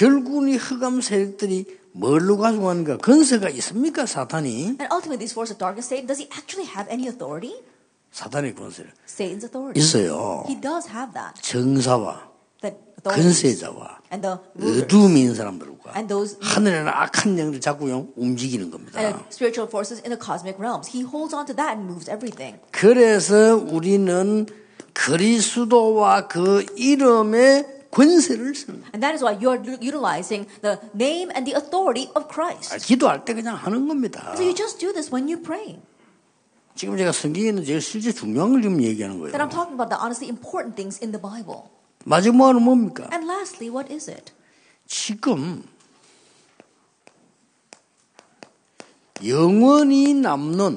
결국은 이 흑암 세력들이 뭘로 가져가는가? 권세가 있습니까? 사탄이? And ultimately, these forces of darkness, Satan, does he actually have any authority? 사탄의 권세를 Satan's authority. 있어요. He does have that. 정사와 That authorities 권세자와 and the rulers 어두움이 있는 사람들과 and those 하늘에는 악한 영들 자꾸 움직이는 겁니다. and spiritual forces in the cosmic realms. He holds on to that and moves everything. 그래서 우리는 그리스도와 그 이름의 권세를 쓰는 And that is why you are utilizing the name and the authority of Christ. 기도할 때 그냥 하는 겁니다. So you just do this when you pray. 지금 제가 성경에 있는 제일 실제 중요한 걸 지금 얘기하는 거예요. That I'm talking about the honestly important things in the Bible. 마지막으로 뭡니까? And lastly, what is it? 지금 영원히 남는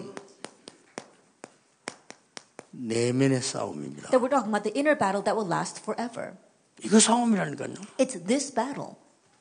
내면의 싸움입니다. That we're talking about the inner battle that will last forever. 이거 싸움이라니까요. It's this battle.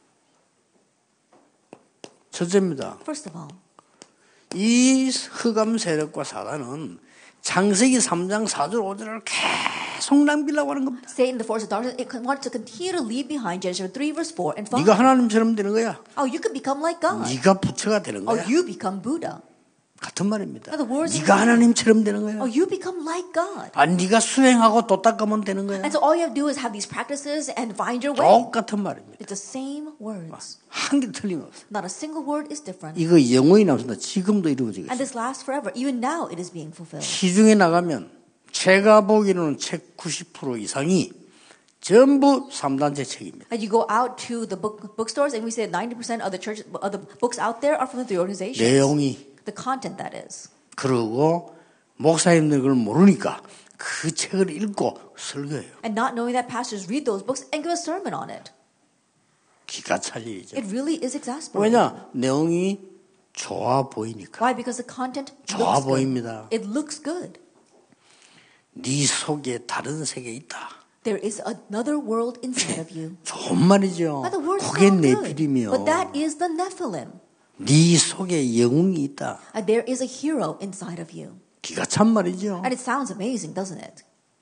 첫째입니다. First of all, 이 흑암 세력과 사단은 창세기 3장 4절 5절을 계속 남기려고 하는 겁니다. Satan, the force of darkness, it wants to continue to leave behind Genesis 3 verse 4 and 5. 네가 하나님처럼 되는 거야. Oh, you could become like God. 네가 부처가 되는 Oh, 거야. you become Buddha. 같은 말입니다. The words 네가 하나님처럼 되는 거야. Oh, you become like God. 네가 수행하고 도 닦으면 되는 거야. And so all you have to do is have these practices and find your way. 똑같은 말입니다. It's the same words. 한 개 틀림없어. Not a single word is different. 이거 영원히 남습니다. 지금도 이루어지고 And 있어요. this lasts forever. Even now it is being fulfilled. 시중에 나가면 제가 보기로는 책 90% 이상이 전부 3단체 책입니다. And you go out to the bookstores and we say 90% of the books out there are from the three organizations. 내용이 The content that is. 그러고 목사님들 그걸 모르니까 그 책을 읽고 설교해요. And not knowing that pastors read those books and give a sermon on it. 기가 찰 일이죠. It really is exasperating. 왜냐? 내용이 좋아 보이니까. Why? Because the content 좋아 looks 보입니다. good. It looks good. 네 속에 다른 세계 있다. There is another world inside of you. 좋은 말이죠. But the words 그게 sound good. 네필이며 But that is the Nephilim. 네 속에 영웅이 있다. There is a hero inside of you. 기가 찬 말이죠. And it sounds amazing, doesn't it?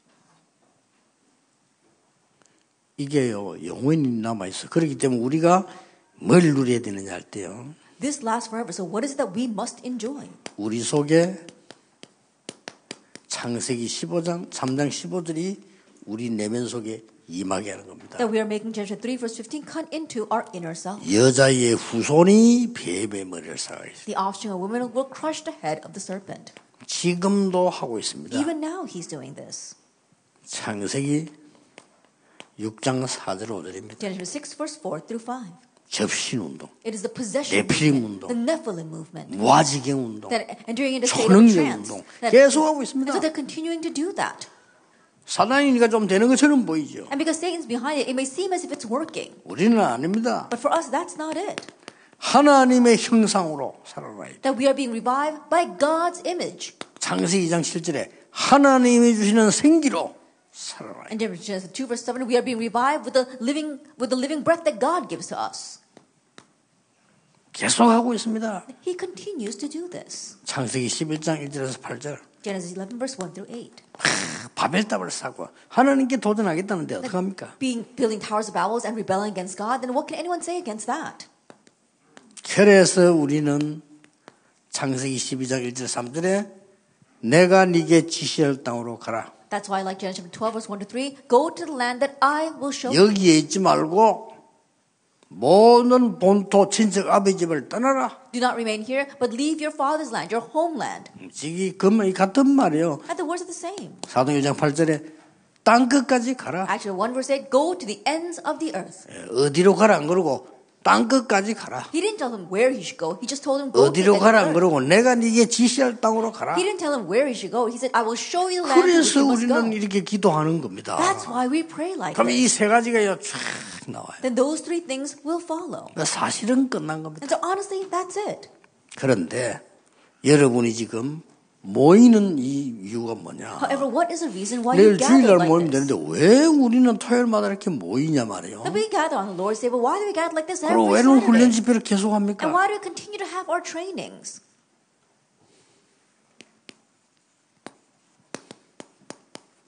이게요 영원히 남아있어. 그렇기 때문에 우리가 뭘 누려야 되느냐 할 때요. This lasts forever. So what is it that we must enjoy? 우리 속에 창세기 15장 3장 15절이 우리 내면 속에 임하게 하는 겁니다. That we are making Genesis 3 verse 15 cut into our inner self. 여자의 후손이 뱀의 머리를 쏴가겠습니다. The offspring of women will crush the head of the serpent. 지금도 하고 있습니다. Even now he's doing this. 창세기 6장 4절 5절입니다. Genesis 6 verse 4 through 5. 접신운동, It is the possession 네피림 movement, 운동, the Nephilim movement. 무아지경 운동, That entering into a state of 초능력 trance. 운동 That- 계속 하고 있습니다. So they're continuing to do that. 사단이니까 좀 되는 것처럼 보이죠. And because Satan's behind it, it may seem as if it's working. 우리는 아닙니다. But for us, that's not it. 하나님의 형상으로 살아가야 돼. That we are being revived by God's image. 창세기 2장 7절에 하나님이 주시는 생기로 살아가야 돼. And in Genesis 2 verse 7, we are being revived with the living breath that God gives to us. 계속 하고 있습니다. He continues to do this. 창세기 11장 1절에서 8절. Genesis 11 verse 1 through 8. 바벨탑을 쌓고 하나님께 도전하겠다는데 어떡합니까? Building towers of Babel and rebelling against God, then what can anyone say against that? 그래서 우리는 창세기 12장 1절 3절에 내가 네게 지시할 땅으로 가라. That's why, like Genesis 12 verse 1 to 3, go to the land that I will show you. 여기에 있지 말고 모든 본토 친척 아버지 집을 떠나라. Do not remain here, but leave your father's land, your homeland. 지기 그말 같은 말이에요. And the words are the same. 사도행전 8절에 땅 끝까지 가라. Actually, 1 verse 8, go to the ends of the earth. 어디로 가라 안 그러고 땅 끝까지 가라. He didn't tell him where he should go. He just told him go to the 어디로 ends 가라 of 안 the earth. 그러고 내가 네게 지시할 땅으로 가라. He didn't tell him where he should go. He said, I will show you the land to which 그래서 you must go. 우리는 이렇게 기도하는 겁니다. That's why we pray like 그럼 이 this. 세 가지가 쫙 나와요. Then those three things will follow. 사실은 끝난 겁니다. And so honestly, that's it. 그런데 여러분이 지금 모이는 이 이유가 뭐냐? However, what is the reason why you 내일 gather 주일날 like 모이면 this? 되는데 왜 우리는 토요일마다 이렇게 모이냐 말이에요. That we gather on the Lord's Day, but why do we gather like this 그리고 every 왜는 훈련 Saturday? 집회를 계속합니까? And why do we continue to have our trainings?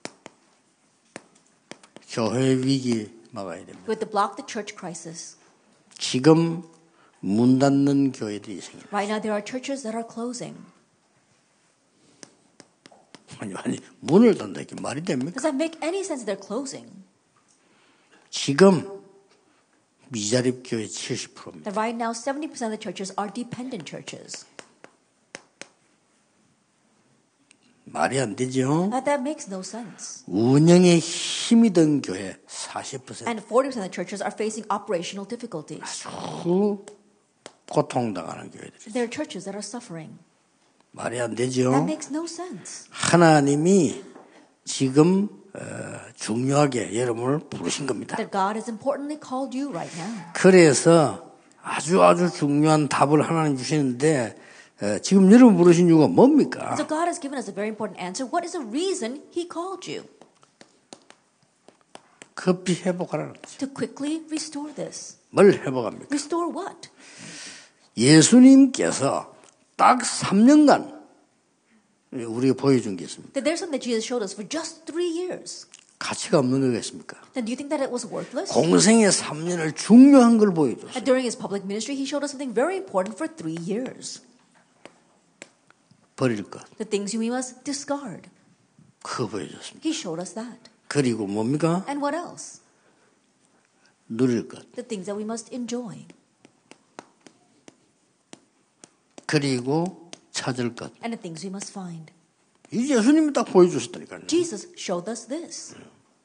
교회 위기 막아야 됩니다. We have to block the church crisis. 지금 문 닫는 교회들이 생깁니다. Right now, there are churches that are closing. 아니 문을 닫는다 이게 말이 됩니까? Does that make any sense? They're closing. 지금 미자립 교회 70%입니다. That right now, 70% of the churches are dependent churches. 말이 안 되죠. That makes no sense. 운영에 힘이 든 교회 40%. And 40% of the churches are facing operational difficulties. 아주 고통당하는 교회들이. There are churches that are suffering. 말이 안 되죠. That makes no sense. 하나님이 지금 중요하게 여러분을 부르신 겁니다. That God has importantly called you right now. 그래서 아주 중요한 답을 하나님 주시는데 지금 여러분 부르신 이유가 뭡니까? So God has given us a very important answer. What is the reason He called you? 급히 회복하라는 거죠. To quickly restore this. 뭘 회복합니까? Restore what? 예수님께서 딱 3년간 우리가 보여준 게 있습니다. That there's something that Jesus showed us for just 3 years. 가치가 없는 거겠습니까? Then do you think that it was worthless? 공생의 3년을 중요한 걸 보여줬어요. During His public ministry, He showed us something very important for 3 years. 버릴 것. The things we must discard. 그거 보여줬습니다. He showed us that. 그리고 뭡니까? And what else? 누릴 것. The things that we must enjoy. 그리고 찾을 것. And the things we must find. 이 예수님이 딱 보여주셨다니까요. Jesus showed us this.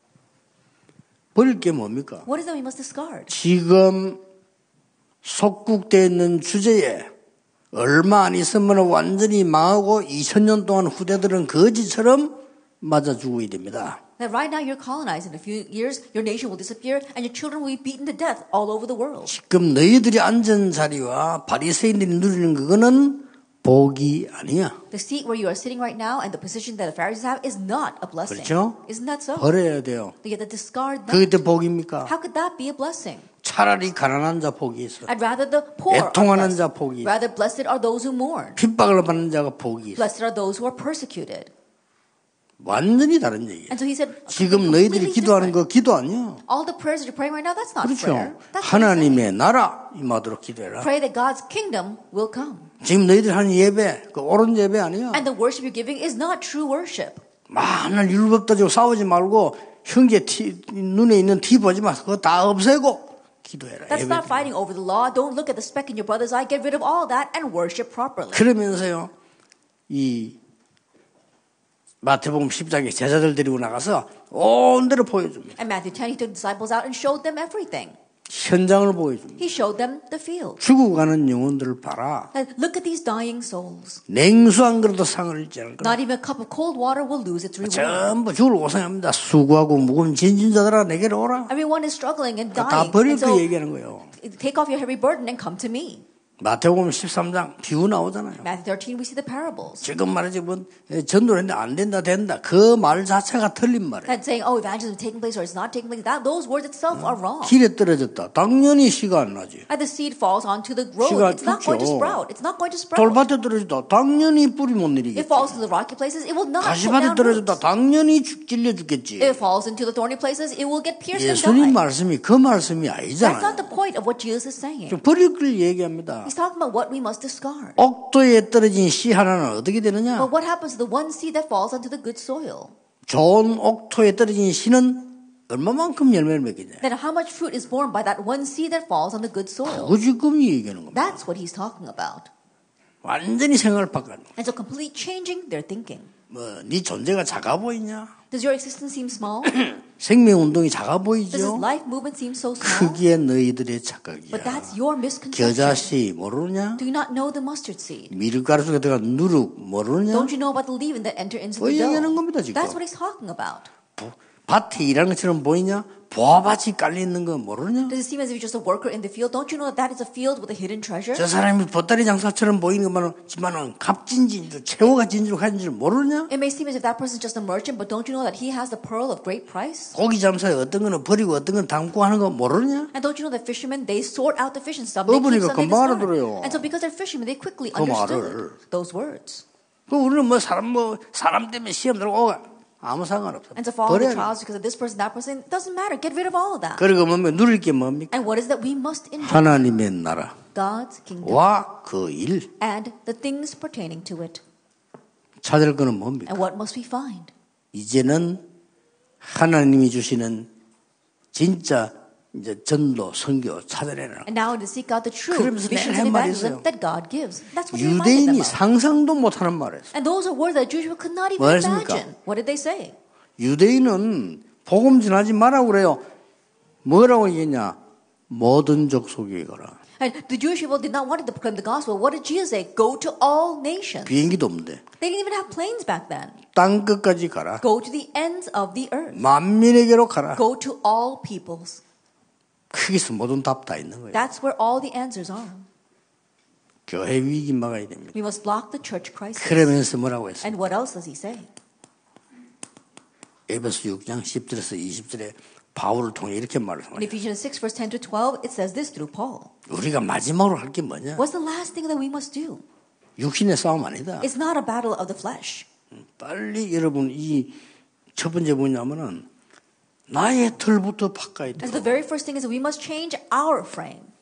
버릴 게 뭡니까? What is that we must discard? 지금 속국되어 있는 주제에 얼마 안 있으면 완전히 망하고 2000년 동안 후대들은 거지처럼 맞아 죽어야 됩니다. That right now you're colonized. In a few years, your nation will disappear and your children will be beaten to death all over the world. 지금 너희들이 앉은 자리와 바리새인들이 누리는 그거는 복이 아니야. The seat where you are sitting right now and the position that the Pharisees have is not a blessing. 그렇죠? Isn't that so? 버려야 돼요. You have to discard that. 그게 또 복입니까? How could that be a blessing? 차라리 가난한 자 복이 있어. I'd rather the poor are 애통하는 blessed. 자 복이 있어. Rather blessed are those who mourn. 핍박을 받는 자가 복이 있어. Blessed are those who are persecuted. 완전히 다른 얘기예요. And so he said, 지금 너희들이 기도하는 거 기도 아니야. all the prayers that you're praying right now, that's not 그렇죠. prayer. That's 하나님의 나라 임하도록 기도해라. pray that God's kingdom will come. 지금 너희들 하는 예배, 그 옳은 예배 아니야. And the worship you're giving is not true worship. 만날 율법 따지고 싸우지 말고 형제 눈에 있는 티 보지 마. 그거 다 없애고 기도해라. That's not fighting over the law. Don't look at the speck in your brother's eye. Get rid of all that and worship properly. 그러면서요, 이 마태복음 10장에 제자들 데리고 나가서 온 데를 보여줍니다. And Matthew 10, he took disciples out and showed them everything. 현장을 보여줍니다. He showed them the field. 죽어가는 영혼들을 봐라. And look at these dying souls. 냉수 안 그래도 상을 잃지 않을 거다. Not even a cup of cold water will lose its reward. 전부 죽을 고생합니다. 수고하고 무거운 진진자들아 내게로 오라. Everyone is struggling and 다 dying. 버릴 And 거 so 얘기하는 거예요. take off your heavy burden and come to me. 마태복음 13장 비유 나오잖아요. Matthew 13, we see the parables. 지금 말하지 뭐 전도를 했는데 안 된다 된다 그 말 자체가 틀린 말이에요. That saying, oh, evangelism is taking place or it's not taking place, those words itself are wrong. 길에 떨어졌다. 당연히 씨가 안 나지. And the seed falls onto the road. 씨가 It's not going to 죽죠. sprout. It's not going to sprout. 돌밭에 떨어졌다. 당연히 뿌리 못 It 내리겠지. falls to the rocky places. It will not put 가시밭에 down 떨어졌다. roots. 당연히 찔려 죽겠지. If it falls into the thorny places, it will get pierced and 예수님 die. 말씀이 그 말씀이 That's not 아니잖아요. the point of what Jesus is saying. 좀 버릴 걸 얘기합니다. He's talking about what we must discard. 옥토에 떨어진 씨 하나는 어떻게 되느냐? But what happens to the one seed that falls onto the good soil? 좋은 옥토에 떨어진 씨는 얼마만큼 열매를 맺겠냐? Then how much fruit is born by that one seed that falls on the good soil? 그거 지금 얘기하는 겁니다. That's what he's talking about. 완전히 생각을 바꿔. And so completely changing their thinking. 네 존재가 작아 보이냐? Does your existence seem small? 생명 운동이 작아 Does this 보이죠? life movement seem so small? 그게 너희들의 착각이야. But that's your misconception. 겨자씨 모르냐? Do you not know the mustard seed? 밀가루 속에 들어간 누룩 모르냐? Don't you know about the leaven that enter into 뭐 the 얘기하는 dough? 겁니다, 지금. That's what he's talking about. 밭에 일하는 것처럼 보이냐? 보아밭이 깔려 있는 거 모르냐? Does it seem as if you're just a worker in the field? Don't you know that that is a field with a hidden treasure? 저 사람이 보따리 장사처럼 보이는 것만은 값진 진주, 최고가 진주로 가진 줄 모르냐? It may seem as if that person is just a merchant, but don't you know that he has the pearl of great price? 고기 잠사에 어떤 거는 버리고 어떤 건 담고 하는 거 모르냐? And don't you know that fishermen, they sort out the fish and some they keep, 어부니까 some they 금방 discard. 알아들어요. And so because they're fishermen, they quickly 그 understood 말을. those words. 그 우리는 사람 때문에 시험 들고 아무 상관없어. And to follow the 버려야 돼. trials because of this person, that person, it doesn't matter. Get rid of all of that. 그리고 뭡니까? 누릴 게 뭡니까? And what is that we must enjoy? 하나님의 나라. God's kingdom. 와 그 일. And the things pertaining to it. 찾을 거는 뭡니까? And what must we find? 이제는 하나님이 주시는 진짜 이제 전도, 선교 찾아내라. And now to seek out the true 그러면서 visions 내가 and 한 말이 evangelism 있어요. that God gives. That's what he reminded them 유대인이 of. 상상도 못하는 말이었어요. And those are words that Jewish people could not even 뭐랬습니까? imagine. What did they say? 유대인은 복음 전하지 말라고 그래요. 뭐라고 얘기했냐? 모든 족속에 가라. And the Jewish people did not want to proclaim the gospel. What did Jesus say? Go to all nations. 비행기도 없는데. They didn't even have planes back then. 땅 끝까지 가라. Go to the ends of the earth. 만민에게로 가라. Go to all peoples. 거기서 모든 답 다 있는 거예요. That's where all the answers are. 교회 위기 막아야 됩니다. We must block the church crisis. 그러면서 뭐라고 했어요? And what else does he say? 에베소 6장 10절에서 20절에 바울을 통해 이렇게 In 말씀합니다. Ephesians 6 verse 10 to 12, it says this through Paul. 우리가 마지막으로 할 게 뭐냐? What's the last thing that we must do? 육신의 싸움 아니다. It's not a battle of the flesh. 빨리 여러분 이 첫 번째 뭐냐면은 나의 털부터 바꿔야 And 돼요. the very first thing is that we must change our frame.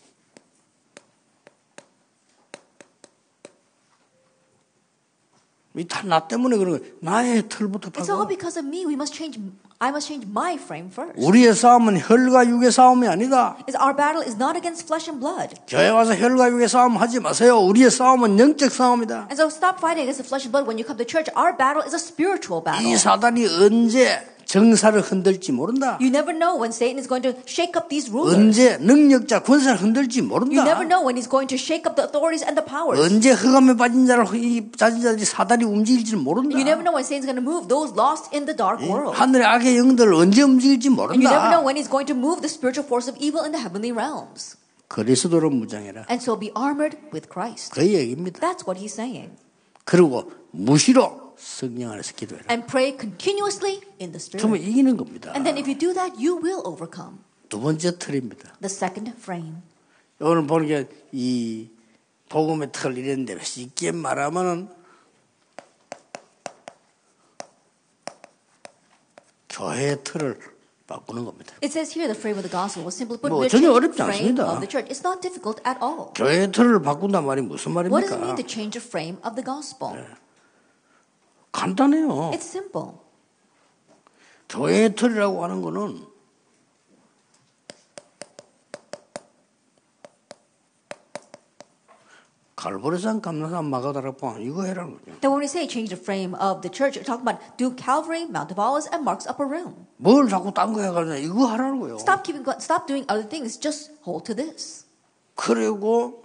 다 나 때문에 그런 거예요. 나의 털부터 It's all 바꿔. because of me. I must change my frame first. 우리의 싸움은 혈과 육의 싸움이 아니다. Our battle is not against flesh and blood. 교회 와서 혈과 육의 싸움 하지 마세요. 우리의 싸움은 영적 싸움이다. And so stop fighting against the flesh and blood when you come to church. Our battle is a spiritual battle. 이 사단이 언제 정사를 흔들지 모른다. You never know when Satan is going to shake up these rulers. 언제 능력자 권세를 흔들지 모른다. You never know when he's going to shake up the authorities and the powers. 언제 흑암에 빠진 자들이 사단이 움직일지 모른다. You never know when Satan's going to move those lost in the dark world. 하늘의 악의 영들 언제 움직일지 And you never know 모른다. when he's going to move the spiritual force of evil in the heavenly realms. 그리스도로 무장해라. And so be armored with Christ. 그 얘기입니다. That's what he's saying. 그리고 무시로 성령 안에서 기도해라. And pray continuously in the 정말 Spirit. 이기는 겁니다. And then if you do that, you will overcome. 두 번째 틀입니다. The second frame. 오늘 보는 게 이 복음의 틀 이랬는데 쉽게 말하면은 교회의 틀을 바꾸는 겁니다. It says here the frame of the gospel was simply put 뭐 with 전혀 the 어렵지 frame 않습니다. of the church. It's not difficult at all. 교회의 틀을 바꾼단 말이 무슨 What does it mean 말입니까? to change the frame of the gospel? 간단해요. It's simple. 교회의 틀이라고 하는 거는 갈보리산, 감나산, 마가다락방 이거 해라는 거죠. Then when we say change the frame of the church, we're talking about do Calvary, Mount of Olives, and Mark's Upper Room. 뭘 자꾸 딴 거 해가지고 이거 하라는 거예요. Stop doing other things. Just hold to this. 그리고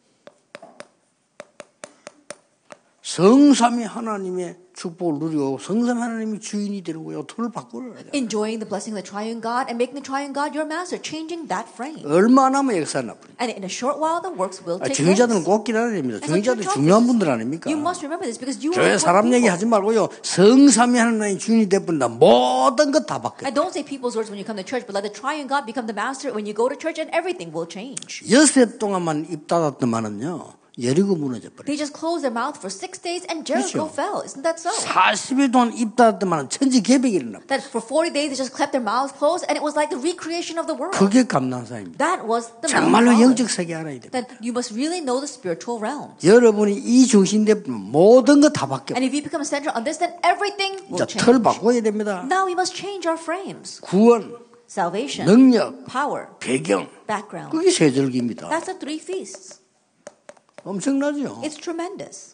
성삼위 하나님의 축복을 누리고 성삼위 하나님이 주인이 되는 거예요. 틀을 바꾸는 거예요. Enjoying the blessing of the triune God and making the triune God your master, changing that frame. 얼마나 하면 역사 나쁘니? And in a short while, the works will take 증인자들은 place. 꼭 기다려야 됩니다. And so 증인자들 church 중요한 officers, 분들 아닙니까? You must remember this because you 교회 are 사람 important 얘기 people. 하지 말고요. 성삼위 하나님이 주인이 되버린다. 모든 것 다 바뀌어. And don't say people's words when you come to church, but let the triune God become the master when you go to church, and everything will change. 6해 동안만 입 닫았더만은요. 여리고 무너져 버려. They just closed their mouth for 6 days, and Jericho 그렇죠. fell. Isn't that so? 40일 동안 입 닫았더만은 천지개벽이 일어나. That for 40 days they just kept their mouths closed, and it was like the recreation of the world. 그게 감난사입니다. That was the 정말로 Mount of 영적 Olives. 세계 알아야 됩니다. That you must really know the spiritual realms. 여러분이 이 중심되면 모든 것 다 바뀌어. And if you become central on this, then everything will 자, change. 틀 바꿔야 됩니다. Now we must change our frames. 구원, Salvation, 능력, power, 배경. background. 그게 세절기입니다. That's the 3 feasts. 엄청나죠? It's tremendous.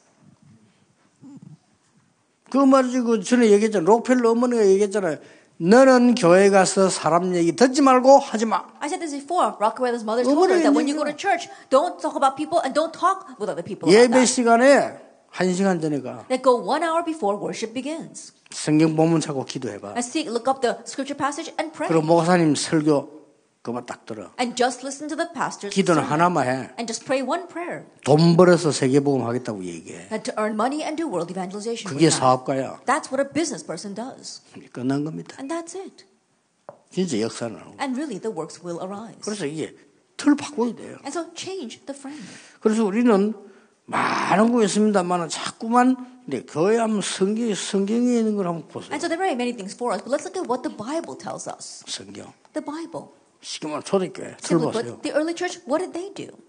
그 말이지, 그 전에 얘기했잖아요. 록펠러 어머니가 얘기했잖아요. 너는 교회 가서 사람 얘기 듣지 말고 하지 마. I said this before. Rockefeller's mother told her that when you go to church, don't talk about people and don't talk with other people about 예배 that. 시간에 1시간 전에 가. That go 1 hour before worship begins. 성경 본문 찾고 기도해봐. And look up the scripture passage and pray. 그리고 목사님 설교 그만 딱 들어. And just listen to the pastor's 기도는 sermon. 하나만 해. And just pray one prayer. 돈 벌어서 세계복음 하겠다고 얘기해. And to earn money and do world evangelization. 그게 with that. 사업가야. That's what a business person does. 끝난 겁니다. And that's it. 진짜 역사는 하고. And really the works will arise. 그래서 이게 틀 바꿔야 돼요. And so change the frame. 그래서 우리는 많은 거 있습니다만 자꾸만 근데 교회 하면 성경에 있는 걸 한번 보세요. And so there are many things for us, but let's look at what the Bible tells us. 성경. The Bible. 쉽게 말하면 초대교회. Simply 들어보세요. put, the early church, what did they do?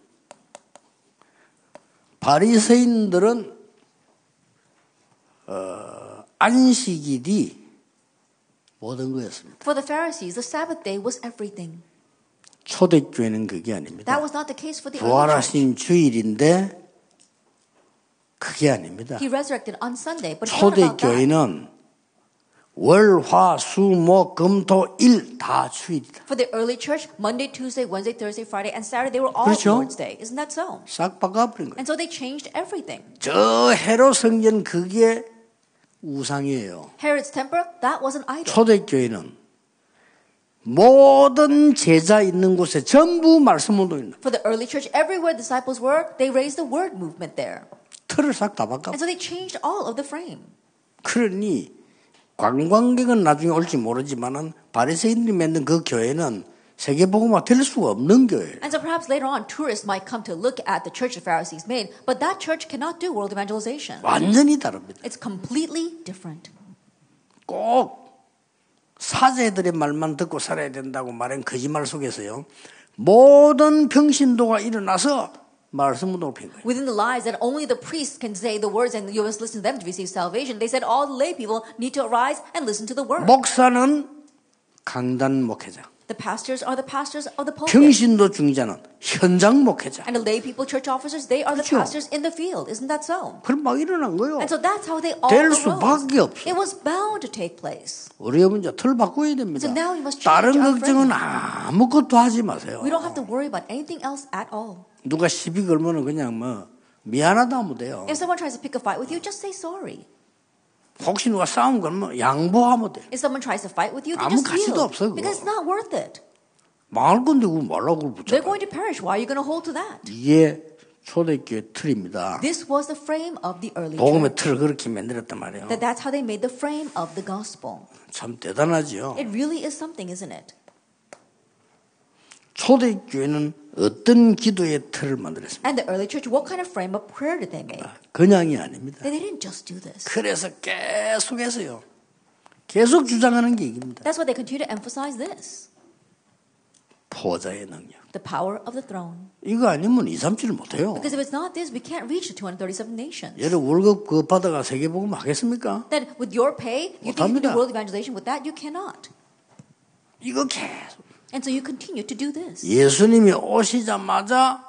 바리새인들은 안식일이 모든 거였습니다. For the Pharisees, the Sabbath day was everything. 초대교회는 그게 아닙니다. That was not the case for the early church. 부활하신 주일인데 그게 아닙니다. He resurrected on Sunday, but it's not about that. 초대교회는 월, 화, 수, 목, 금, 토, 일 다 주일이다. For the early church, Monday, Tuesday, Wednesday, Thursday, Friday, and Saturday, they were all 그렇죠? Lord's Day. Isn't that so? 싹 바꿔버린 거예요. And so they changed everything. 저 헤롯 성전 그게 우상이에요. Herod's temple, that was an idol. 초대교회는 모든 제자 있는 곳에 전부 말씀 운동입니다. For the early church, everywhere disciples were, they raised the word movement there. 틀을 싹 다 바꿔. And so they changed all of the frame. 그러니 관광객은 나중에 올지 모르지만은 바리새인들이 만든 그 교회는 세계복음화 될 수가 없는 교회예요. And so perhaps later on, tourists might come to look at the church the Pharisees made, but that church cannot do world evangelization. 완전히 다릅니다. It's completely different. 꼭 사제들의 말만 듣고 살아야 된다고 말한 거짓말 속에서요. 모든 평신도가 일어나서 말씀 운동을 핀 거예요. Within the lies that only the priests can say the words and you must listen to them to receive salvation, they said all the lay people need to arise and listen to the word. 목사는 강단 목회자. The pastors are the pastors of the pulpit. 평신도 중자는 현장 목회자. And the lay people, church officers, they are the 그렇죠. pastors in the field. Isn't that so? 그럼 막 일어난 거예요. And so that's how they all 될 arose. 수밖에 없어. It was bound to take place. 우리의 문제 틀 바꿔야 됩니다. So now we must change 다른 our 걱정은 frame. 아무것도 하지 마세요. We don't have to worry about anything else at all. 누가 시비 걸면은 그냥 뭐 미안하다 하면 돼요. If someone tries to pick a fight with you, just say sorry. 혹시 누가 싸움 걸면 양보하면 돼. If someone tries to fight with you, then 아무 just 가치도 yield. 없어, 그거. Because it's not worth it. 망할 건데 그거 말라고 They're 붙잡아. going to perish. Why are you going to hold to that? 이게 초대교회 틀입니다. This was the frame of the early 복음의 church. 틀을 그렇게 만들었단 말이에요. That's how they made the frame of the gospel. 참 대단하죠. It really is something, isn't it? 초대교회는 어떤 기도의 틀을 만들었습니까? And the early church, what kind of frame of prayer did they make? 그냥이 아닙니다. They didn't just do this. 그래서 계속해서요. 계속 주장하는 게 이깁니다. That's why they continue to emphasize this. 보좌의 능력. The power of the throne. 이거 아니면 2, 3, 7을 못해요. Because if it's not this, we can't reach the 237 nations. 여러분 월급 그거 받아가 세계복음 하겠습니까? Then with your pay, you think you can 못합니다. do world evangelization with that? You cannot. 이거 계속. And so you continue to do this. 예수님이 오시자마자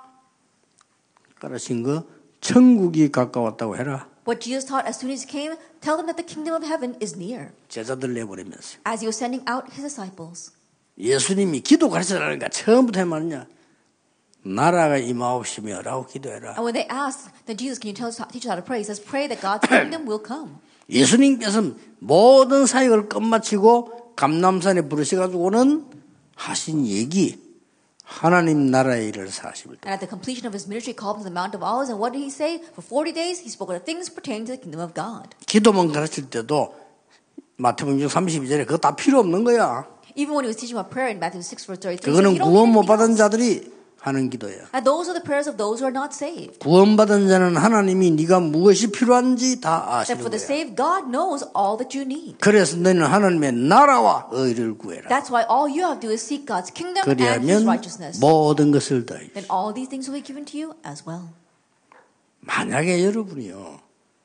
가르친 거 천국이 가까웠다고 해라. What Jesus taught as soon as he came, tell them that the kingdom of heaven is near. 제자들 내보내면서. As he was sending out his disciples. 예수님이 기도 가르쳐라니까 처음부터 해말이냐. 나라가 임하옵시며 라고 기도해라. And when they asked, then Jesus, can you teach us how to pray? He says, pray that God's kingdom will come. 예수님께서 모든 사역을 끝마치고 감람산에 부르셔가지고는 하신 얘기 하나님 나라의 일을 40일 And at the completion of his ministry, he called him to the Mount of Olives. And what did he say? For 40 days, he spoke of the things pertaining to the kingdom of God. 기도만 가르칠 때도 마태복음 32절에 그거 다 필요 없는 거야. Even when he was teaching about prayer in Matthew 6, verse 33, 그거는 he don't 구원 need 못 anything 받은 else. 자들이 하는 기도예요. And those are the prayers of those who are not saved. 구원받은 자는 하나님이 네가 무엇이 필요한지 다 That 아시는 for the 거예요. saved, God knows all that you need. 그래서 너는 하나님의 나라와 의를 구해라. That's why all you have to do is seek God's kingdom and his 그리하면 righteousness. 모든 것을 다 Then all these things will be given to you as well. 만약에 여러분이요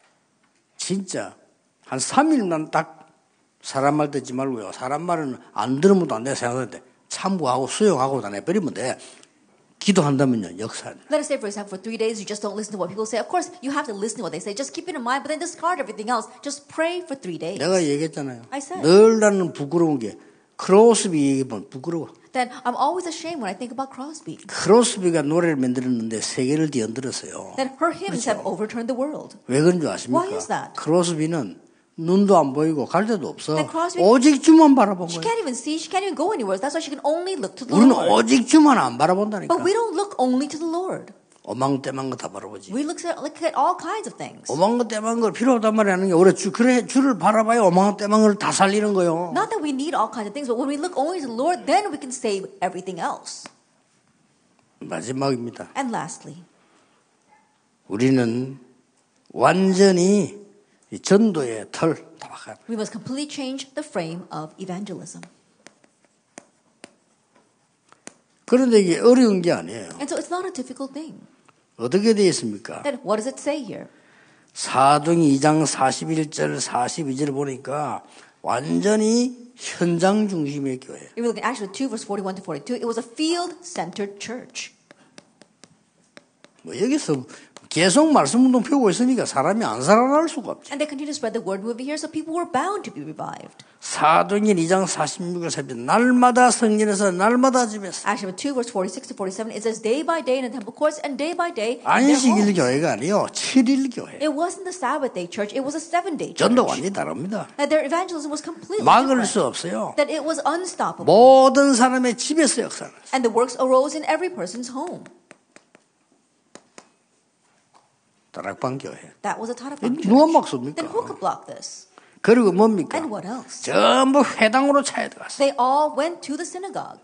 진짜 한 3일만 딱 사람 말 듣지 말고요. 사람 말은 안 들으면 안 돼 생각하는데 참고하고 수용하고 다 내버리면 돼. 기도한다면요 역사. Let us say, for example, for 3 days you just don't listen to what people say. Of course, you have to listen to what they say. Just keep it in mind, but then discard everything else. Just pray for 3 days. 내가 얘기했잖아요. I said. 늘 나는 부끄러운 게 크로스비 얘기하면 부끄러워. Then I'm always ashamed when I think about Crosby. 크로스비가 노래를 만들었는데 세계를 뒤흔들었어요. Then her hymns have overturned the world. 왜 그런 줄 아십니까? Why is that? 크로스비는 눈도 안 보이고 갈 데도 없어. Then Crosby- 오직 주만 바라본 She 거예요. can't even see. She can't even go anywhere. That's why she can only look to the 우리는 Lord. 오직 주만 안 바라본다니까. But we don't look only to the Lord. 오망때만 거 다 바라보지. We look at all kinds of things. 오망때만 걸 필요 없단 말이 아닌 게 우리 그래 주를 바라봐야 오망때만 걸 다 살리는 거요. Not that we need all kinds of things, but when we look only to the Lord, then we can save everything else. 마지막입니다. And lastly, 우리는 완전히 이 전도의 틀 다 바꿔야 돼. We must completely change the frame of evangelism. 그런데 이게 어려운 게 아니에요. And so it's not a difficult thing. 어떻게 되어 있습니까? Then what does it say here? 사도행 2장 41절 42절 보니까 완전히 현장 중심의 교회. If we look at Acts 2 verse 41 to 42, it was a field-centered church. 뭐 여기서 계속 말씀 운동 펴고 있으니까 사람이 안 살아날 수가 없죠. And they continued to spread the word moving here, so people were bound to be revived. 사도행전 2장 46절 40절 날마다 성전에서 날마다 집에서. Acts 2 verse 46 to 47, it says day by day in the temple courts and day by day in their 안식일 homes. 교회가 아니요 7일 교회. It wasn't the Sabbath day church, it was a 7-day church. 전도 완전히 다릅니다. That their evangelism was completely 막을 different. 수 없어요. That it was unstoppable. 모든 사람의 집에서 역사를. And the works arose in every person's home. 다락방 교회. That was a Tarapang church. 누가 막습니까? Then who could block this? 그리고 뭡니까? And what else? 전부 회당으로 차에 들어갔어요. They all went to the synagogue.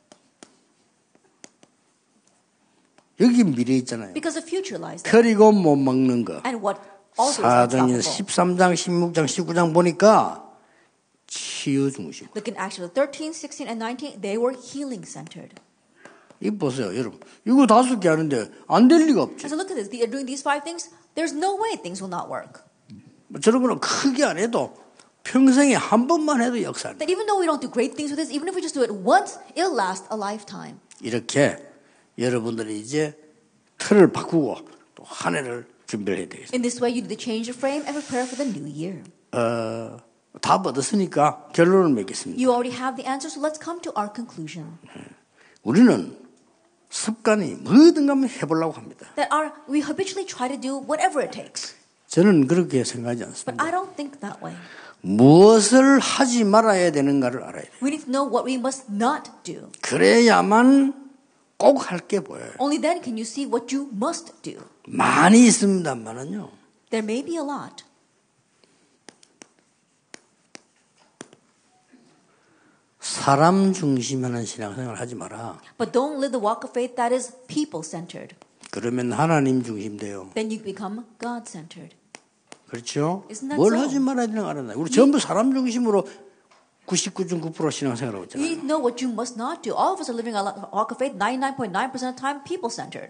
여기 미래 있잖아요. Because the future lies there. 그리고 못 먹는 거. And what also is 사도행전 unstoppable. 13장, 16장, 19장 보니까 치유 중심. Look in Acts 13, 16, and 19. They were healing centered. 이 보세요, 여러분. 이거 5개 하는데 안 될 리가 없죠. And so look at this. They are doing these 5 things. There's no way things will not work. 저런 거는 크게 안 해도 평생에 한 번만 해도 역사입니다. That even though we don't do great things with this, even if we just do it once, it'll last a lifetime. 이렇게 여러분들이 이제 틀을 바꾸고 또 한 해를 준비를 해야 되겠습니다. In this way, you need to change your frame and prepare for the new year. 답 얻었으니까 결론을 맺겠습니다. You already have the answer, so let's come to our conclusion. 우리는 습관이 뭐든 가면 해보려고 합니다. That we habitually try to do whatever it takes. 저는 그렇게 생각하지 But 않습니다. I don't think that way. 무엇을 하지 말아야 되는가를 알아야 돼요. We need to know what we must not do. 그래야만 꼭 할 게 보여요. Only then can you see what you must do. 많이 있습니다만은요. There may be a lot. 사람 중심하는 신앙생활을 하지 마라. But don't live the walk of faith that is people-centered. 그러면 하나님 중심 돼요. Then you become God-centered. 그렇죠? Isn't that 뭘 so? 하지 말아야 되는 거 알았나요? 우리 전부 사람 중심으로 99.9% 신앙생활하고 You 있잖아요. need to know what you must not do. All of us are living a walk of faith 99.9% of the time people-centered.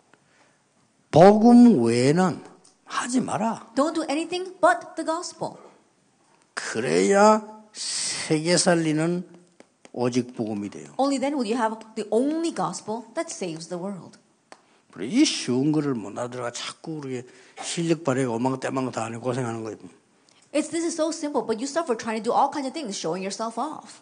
복음 외에는 하지 마라. Don't do anything but the gospel. 그래야 세계 살리는 오직 복음이 돼요. Only then will you have the only gospel that saves the world. 그래, 이 쉬운 거를 못 알아들어가 자꾸 우리게 실력 발휘가 오망때망 다 하는 고생하는 거예요. This is so simple, but you suffer trying to do all kinds of things, showing yourself off.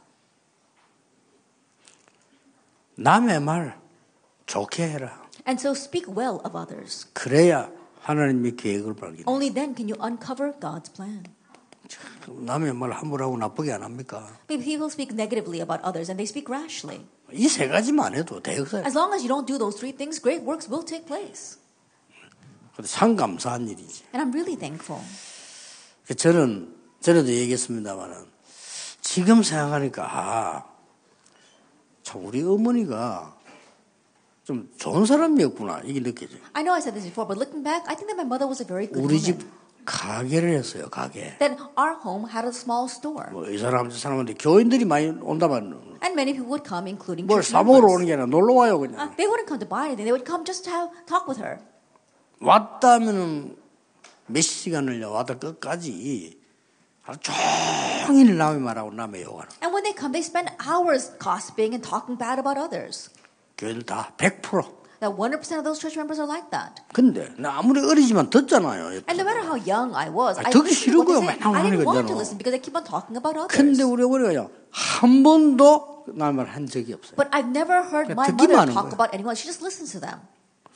남의 말 좋게 해라. And so speak well of others. 그래야 하나님의 계획을 발견해. Only then can you uncover God's plan. 남의 말 함부로 하고 나쁘게 안 합니까? Maybe people speak negatively about others and they speak rashly. 이 세 가지만 해도 대역사예요. As long as you don't do those 3 things, great works will take place. 참 감사한 일이지. And I'm really thankful. 저는 전에도 얘기했습니다만은 지금 생각하니까 참 우리 어머니가 좀 좋은 사람이었구나 이게 느껴져요. I know I said this before, but looking back, I think that my mother was a very good 우리 woman. 집 가게를 했어요, 가게. That our home had a small store. 뭐 이 사람 저 사람한테 교인들이 많이 온다만 And many people would come, including 뭘 church 사먹으러 members. 오는 게 아니라 놀러 와요 그냥. They wouldn't come to buy anything. They would come just to talk with her. 왔다 하면은 몇 시간을요 왔다 끝까지 하루 종일 남의 말하고 남의 욕하는. And when they come, they spend hours gossiping and talking bad about others. 교인들 다 100%. That 100% of those church members are like that. 근데 나 아무리 어리지만 듣잖아요. And no matter how young I was, I 듣기 listened to what 싫은 거예요. they said. 맨날 I didn't 하는 want to 거잖아. listen because they keep on talking about others. 근데 우리 어머니가요 한 번도 남의 말 한 적이 없어요. But I've never heard my 듣기만 mother 하는 talk 거예요. about anyone. She just listens to them.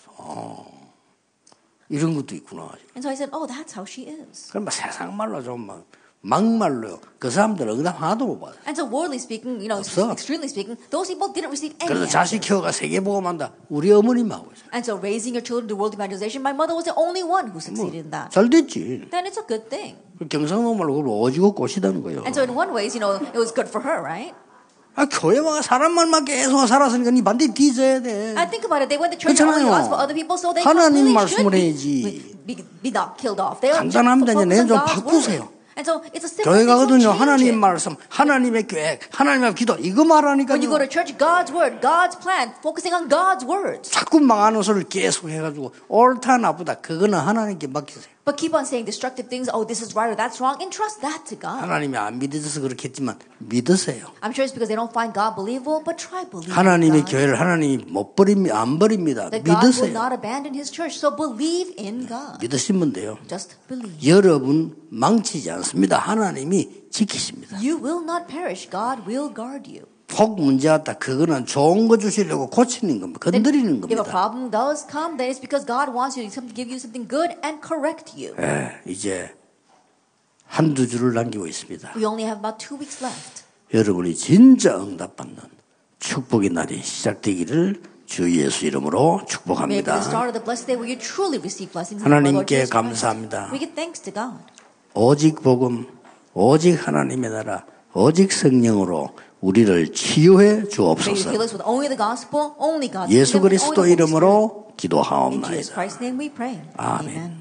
이런 것도 있구나. And so I said, oh, that's how she is. 그럼 막 세상 말로 좀 막말로요. 그 사람들 응답 하나도 못 받아요. And so worldly speaking, 없어. extremely speaking, those people didn't receive any 그래서 자식 answers. 키워가 세계복음한다. 우리 어머니만 하고 있어요. And so raising your children to world evangelization, my mother was the only one who succeeded in that. 잘 됐지. Then it's a good thing. 경상도 말로 그걸 오지고 꽃이다는 거예요. And so in one way, it was good for her, right? 교회와 사람 말만 계속 살았으니까 니 반드시 뒤져야 돼. I think about it. They went to church and only 그렇잖아요. gospel other people, so they 하나님 completely 말씀을 should 해야지. be not killed off. They are 간단합니다. focused 내용 on 좀 God's 바꾸세요. word. And so it's a simple 교회 thing, so 가거든요. change 하나님 it. 말씀, 하나님의 계획, 하나님의 기도 이거 말하니까요. When you go to church, God's word, God's plan, focusing on God's words. 자꾸 망하는 소리를 계속 해가지고 옳다 나쁘다 그거는 하나님께 맡기세요. But keep on saying destructive things. Oh, this is right or that's wrong. Entrust that to God. 하나님이 안 믿어서 그렇겠지만 믿으세요. I'm sure it's because they don't find God believable, but try believing 하나님의 God. 교회를 하나님이 못 버립니다. 안 버립니다. That God will 믿으세요. not abandon His church. So believe in God. 믿으시면 돼요. Just believe. 여러분 망치지 않습니다. 하나님이 지키십니다. You will not perish. God will guard you. 혹 문제 왔다. 그거는 좋은 거 주시려고 고치는 겁니다. 건드리는 If a 겁니다. problem does come, then it's because God wants you to give you something good and correct you. 이제 한두 주를 남기고 있습니다. We only have about 2 weeks left. 여러분이 진짜 응답받는 축복의 날이 시작되기를 주 예수 이름으로 May it be 축복합니다. the start of the blessed day where you truly receive blessings in the Lord 하나님께 Jesus Christ. 감사합니다. We give thanks to God. 오직 복음, 오직 하나님의 나라, 오직 성령으로 우리를 치유해 May you 주옵소서. heal us with only the gospel, only God's 예수 kingdom, and only 그리스도 the Holy Spirit. 이름으로 In Jesus 기도하옵나이다. Christ's name we pray. 아멘. Amen.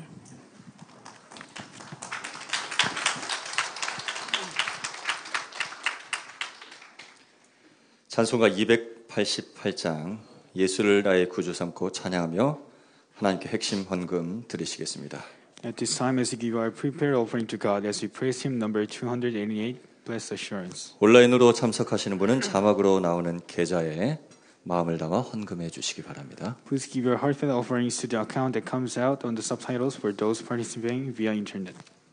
찬송가 288장 예수를 나의 구주 삼고 찬양하며 하나님께 핵심 헌금 드리시겠습니다. At this time, as we give our prepared offering to God, as we praise Him, number 288, Blessed Assurance. 온라인으로 참석하시는 분은 자막으로 나오는 계좌에 마음을 담아 헌금해 주시기 바랍니다. Please give your heartfelt offerings to the account that comes out on the subtitles for those participating via internet.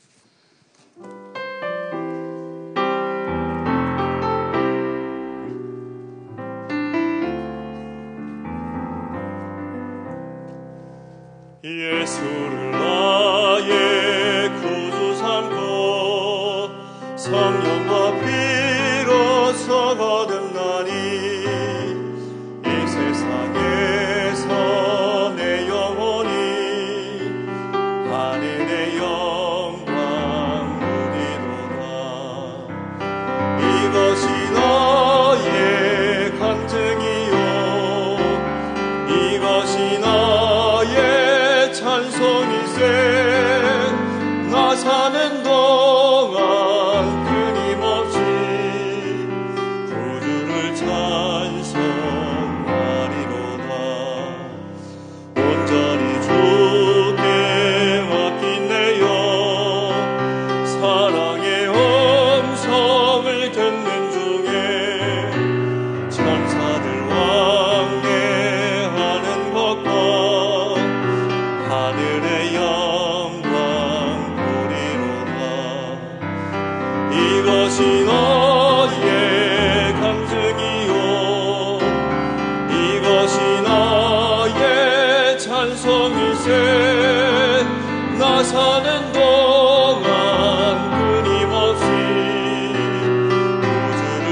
예수를 나의 구주 삼고 성령과 피로서 거듭나니 이 세상에서 내 영혼이 하늘의 영광 누리도다. 이것이 나의 간증이요 이것이 나의 찬송이세. 나 사는 동안 끊임없이 구주를 찬송하리로다. 온전히 주께 맡긴 내 영 사랑의 음성을 듣는 중에 천사들 왕래하는 것과 하늘의 영광 보리로다. 이것이 나의 간증이요 이것이 나의 찬송일세. 나 사는 동안 끊임없이 구주를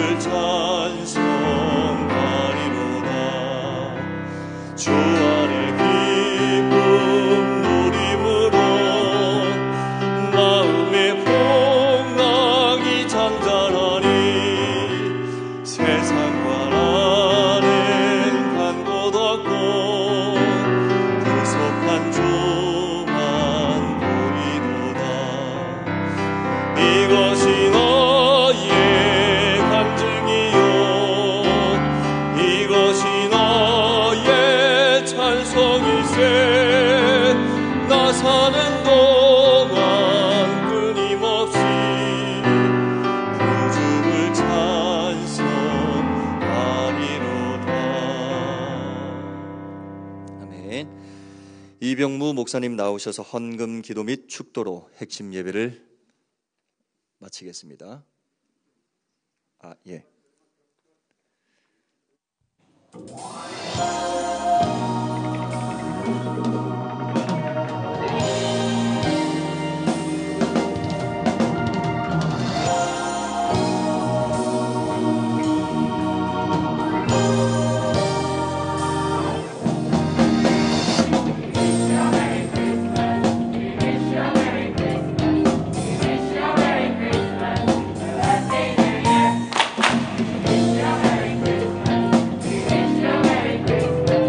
찬송하리로다. 주 안에 기쁨 누림으로 마음의 풍랑이 잠잠하니 세상과 나는 간 곳 없고 구속한 주만 보이도다. 이것이 나의 간증이요 이것이 나의 찬송일세. 나 사는 동안 끊임없이 구주를 찬송하리로다. 아멘. 이병무 목사님 나오셔서 헌금 기도 및 축도로 핵심 예배를 마치겠습니다. 예. Merry Christmas.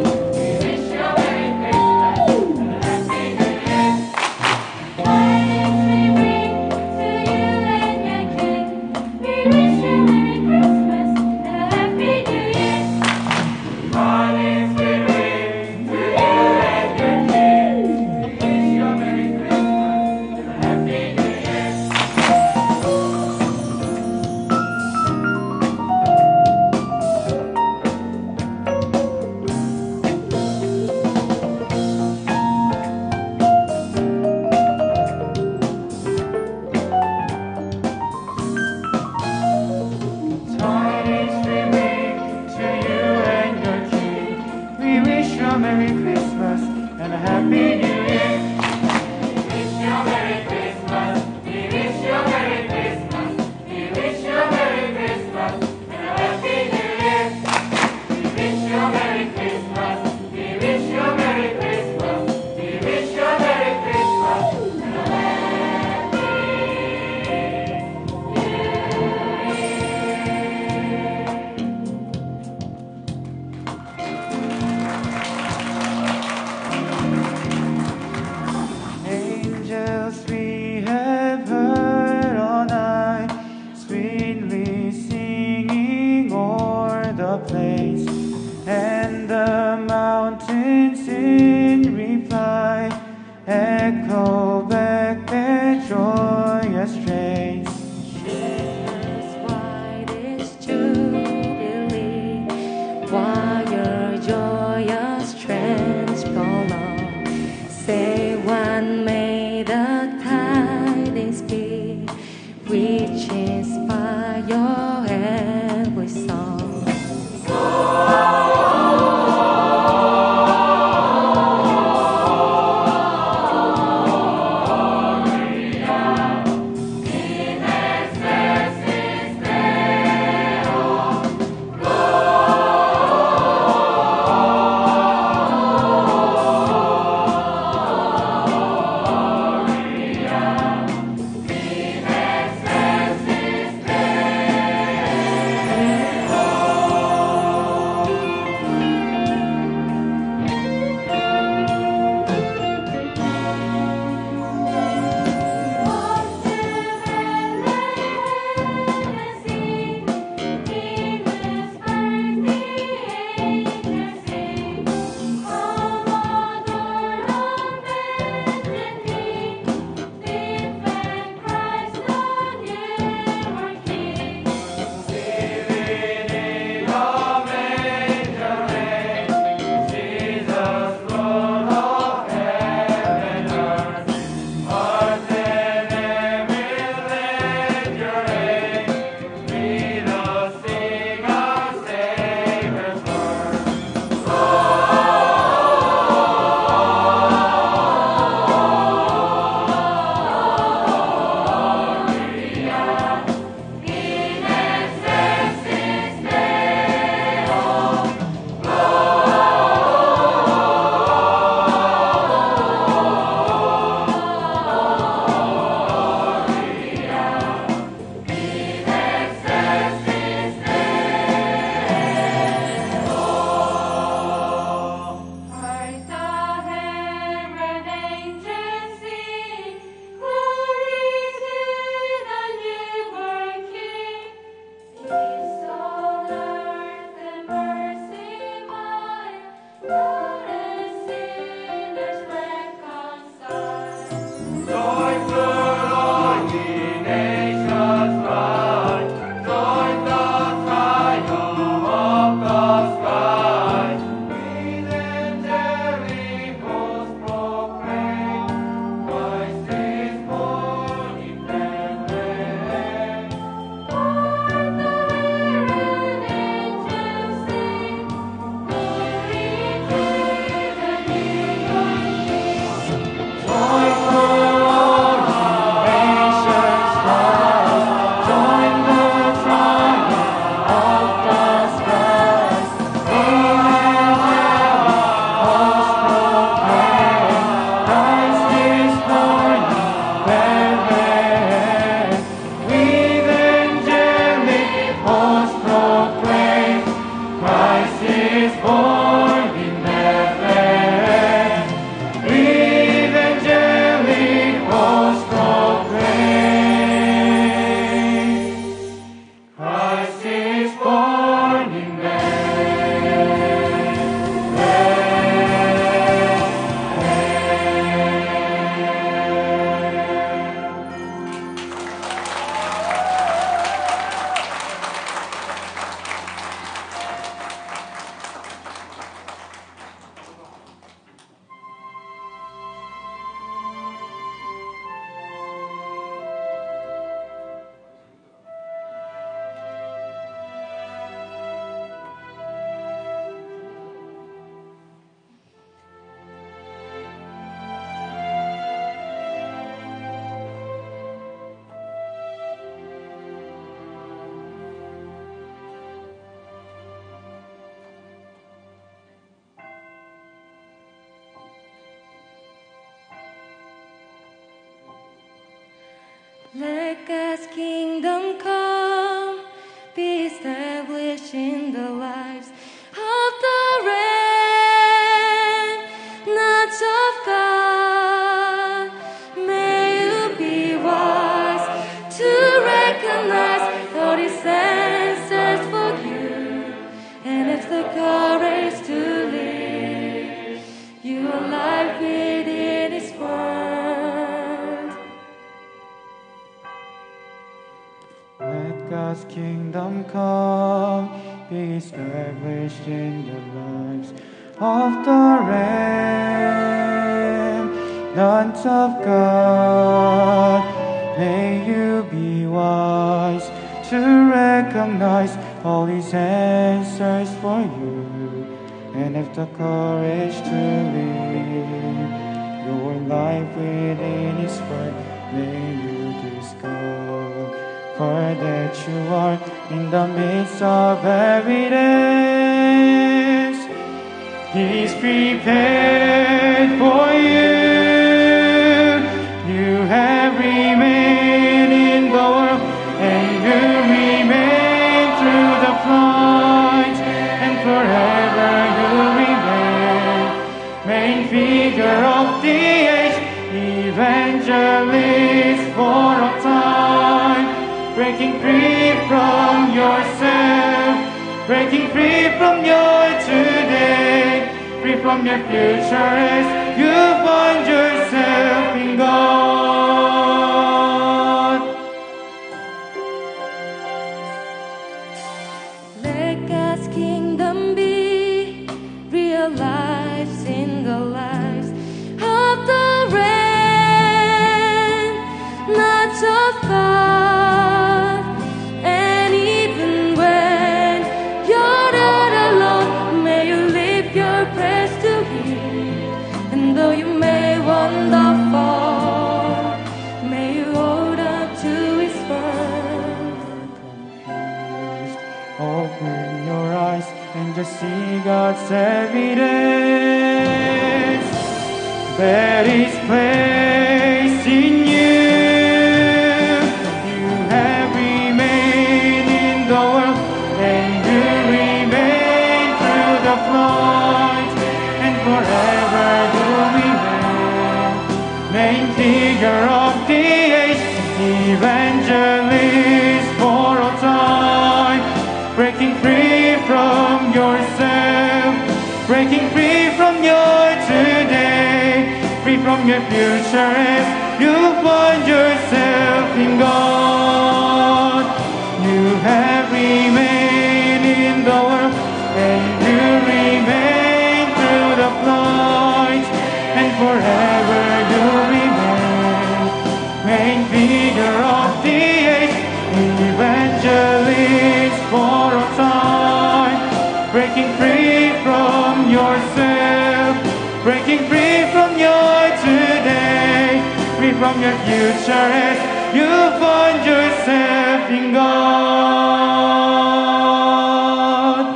And may the tidings be which inspire your every song. Let God's kingdom come, be established in the lives of the remnants of God. May you be wise to recognize what He answers for you, and it's the courage to live your life within His word. God's kingdom come, be established in the lives of the Nuns of God, may you be wise to recognize all His answers for you, and have the courage to live your life within His word. May you discover that you are in the midst of evidence. He's prepared for you. You have remained in the world, and you remain through the floods, and forever you remain. Main figure of the age, evangelist for all time, breaking free from yourself, breaking free from your today, free from your future as you find yourself in God. Let God's kingdom be realized in the lives of the remnants of God. And even when you're not alone, may you lift your prayers to Him. And though you may wander far, may you hold on to His word. Open your eyes and just see God's evidence that is placed in you. You have remained in the world, and you remain through the floods, and forever you remain. Main figure of the age, evangelist for all time, breaking free from yourself, breaking free from your today, free from your future as you find yourself in God. You have remained in the world, and you remain through the floods, and forever you remain. Main figure of the age, evangelist for all time, breaking free from yourself, breaking free from your today, free from your future as you find yourself in God.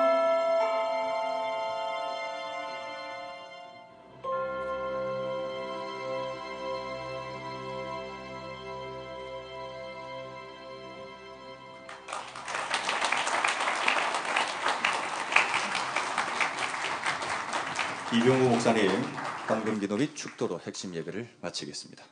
이병우 목사님, 방금기도 및 축도로 핵심 예배를 마치겠습니다.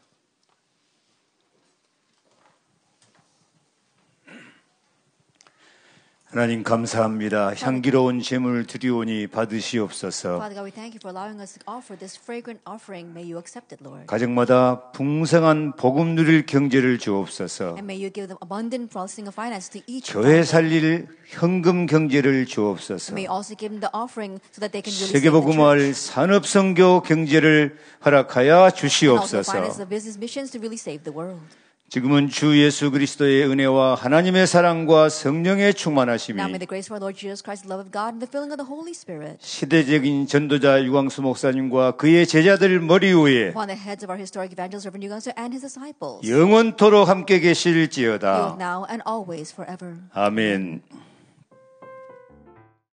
하나님 감사합니다. 향기로운 제물 드리오니 받으시옵소서. Father God, we thank you for allowing us to offer this fragrant offering. May you accept it, Lord. 가정마다 풍성한 복음 누릴 경제를 주옵소서. And may you give them abundant blessing of finance to each. 교회 살릴 현금 경제를 주옵소서. May you also give them the offering so that they can really 세계복음화할 산업 선교 경제를 허락하여 and also 주시옵소서. finance the business missions to really save the world. 지금은 주 예수 그리스도의 은혜와 하나님의 사랑과 성령의 충만하심이 Now may the grace of our Lord Jesus Christ, the love of God, and the filling of the Holy Spirit 시대적인 전도자 유광수 목사님과 그의 제자들 머리 위에 upon the heads of our historic evangelist, Reverend Yugansu, and his disciples, 영원토록 함께 be with 계실지어다. now and always forever. 아멘.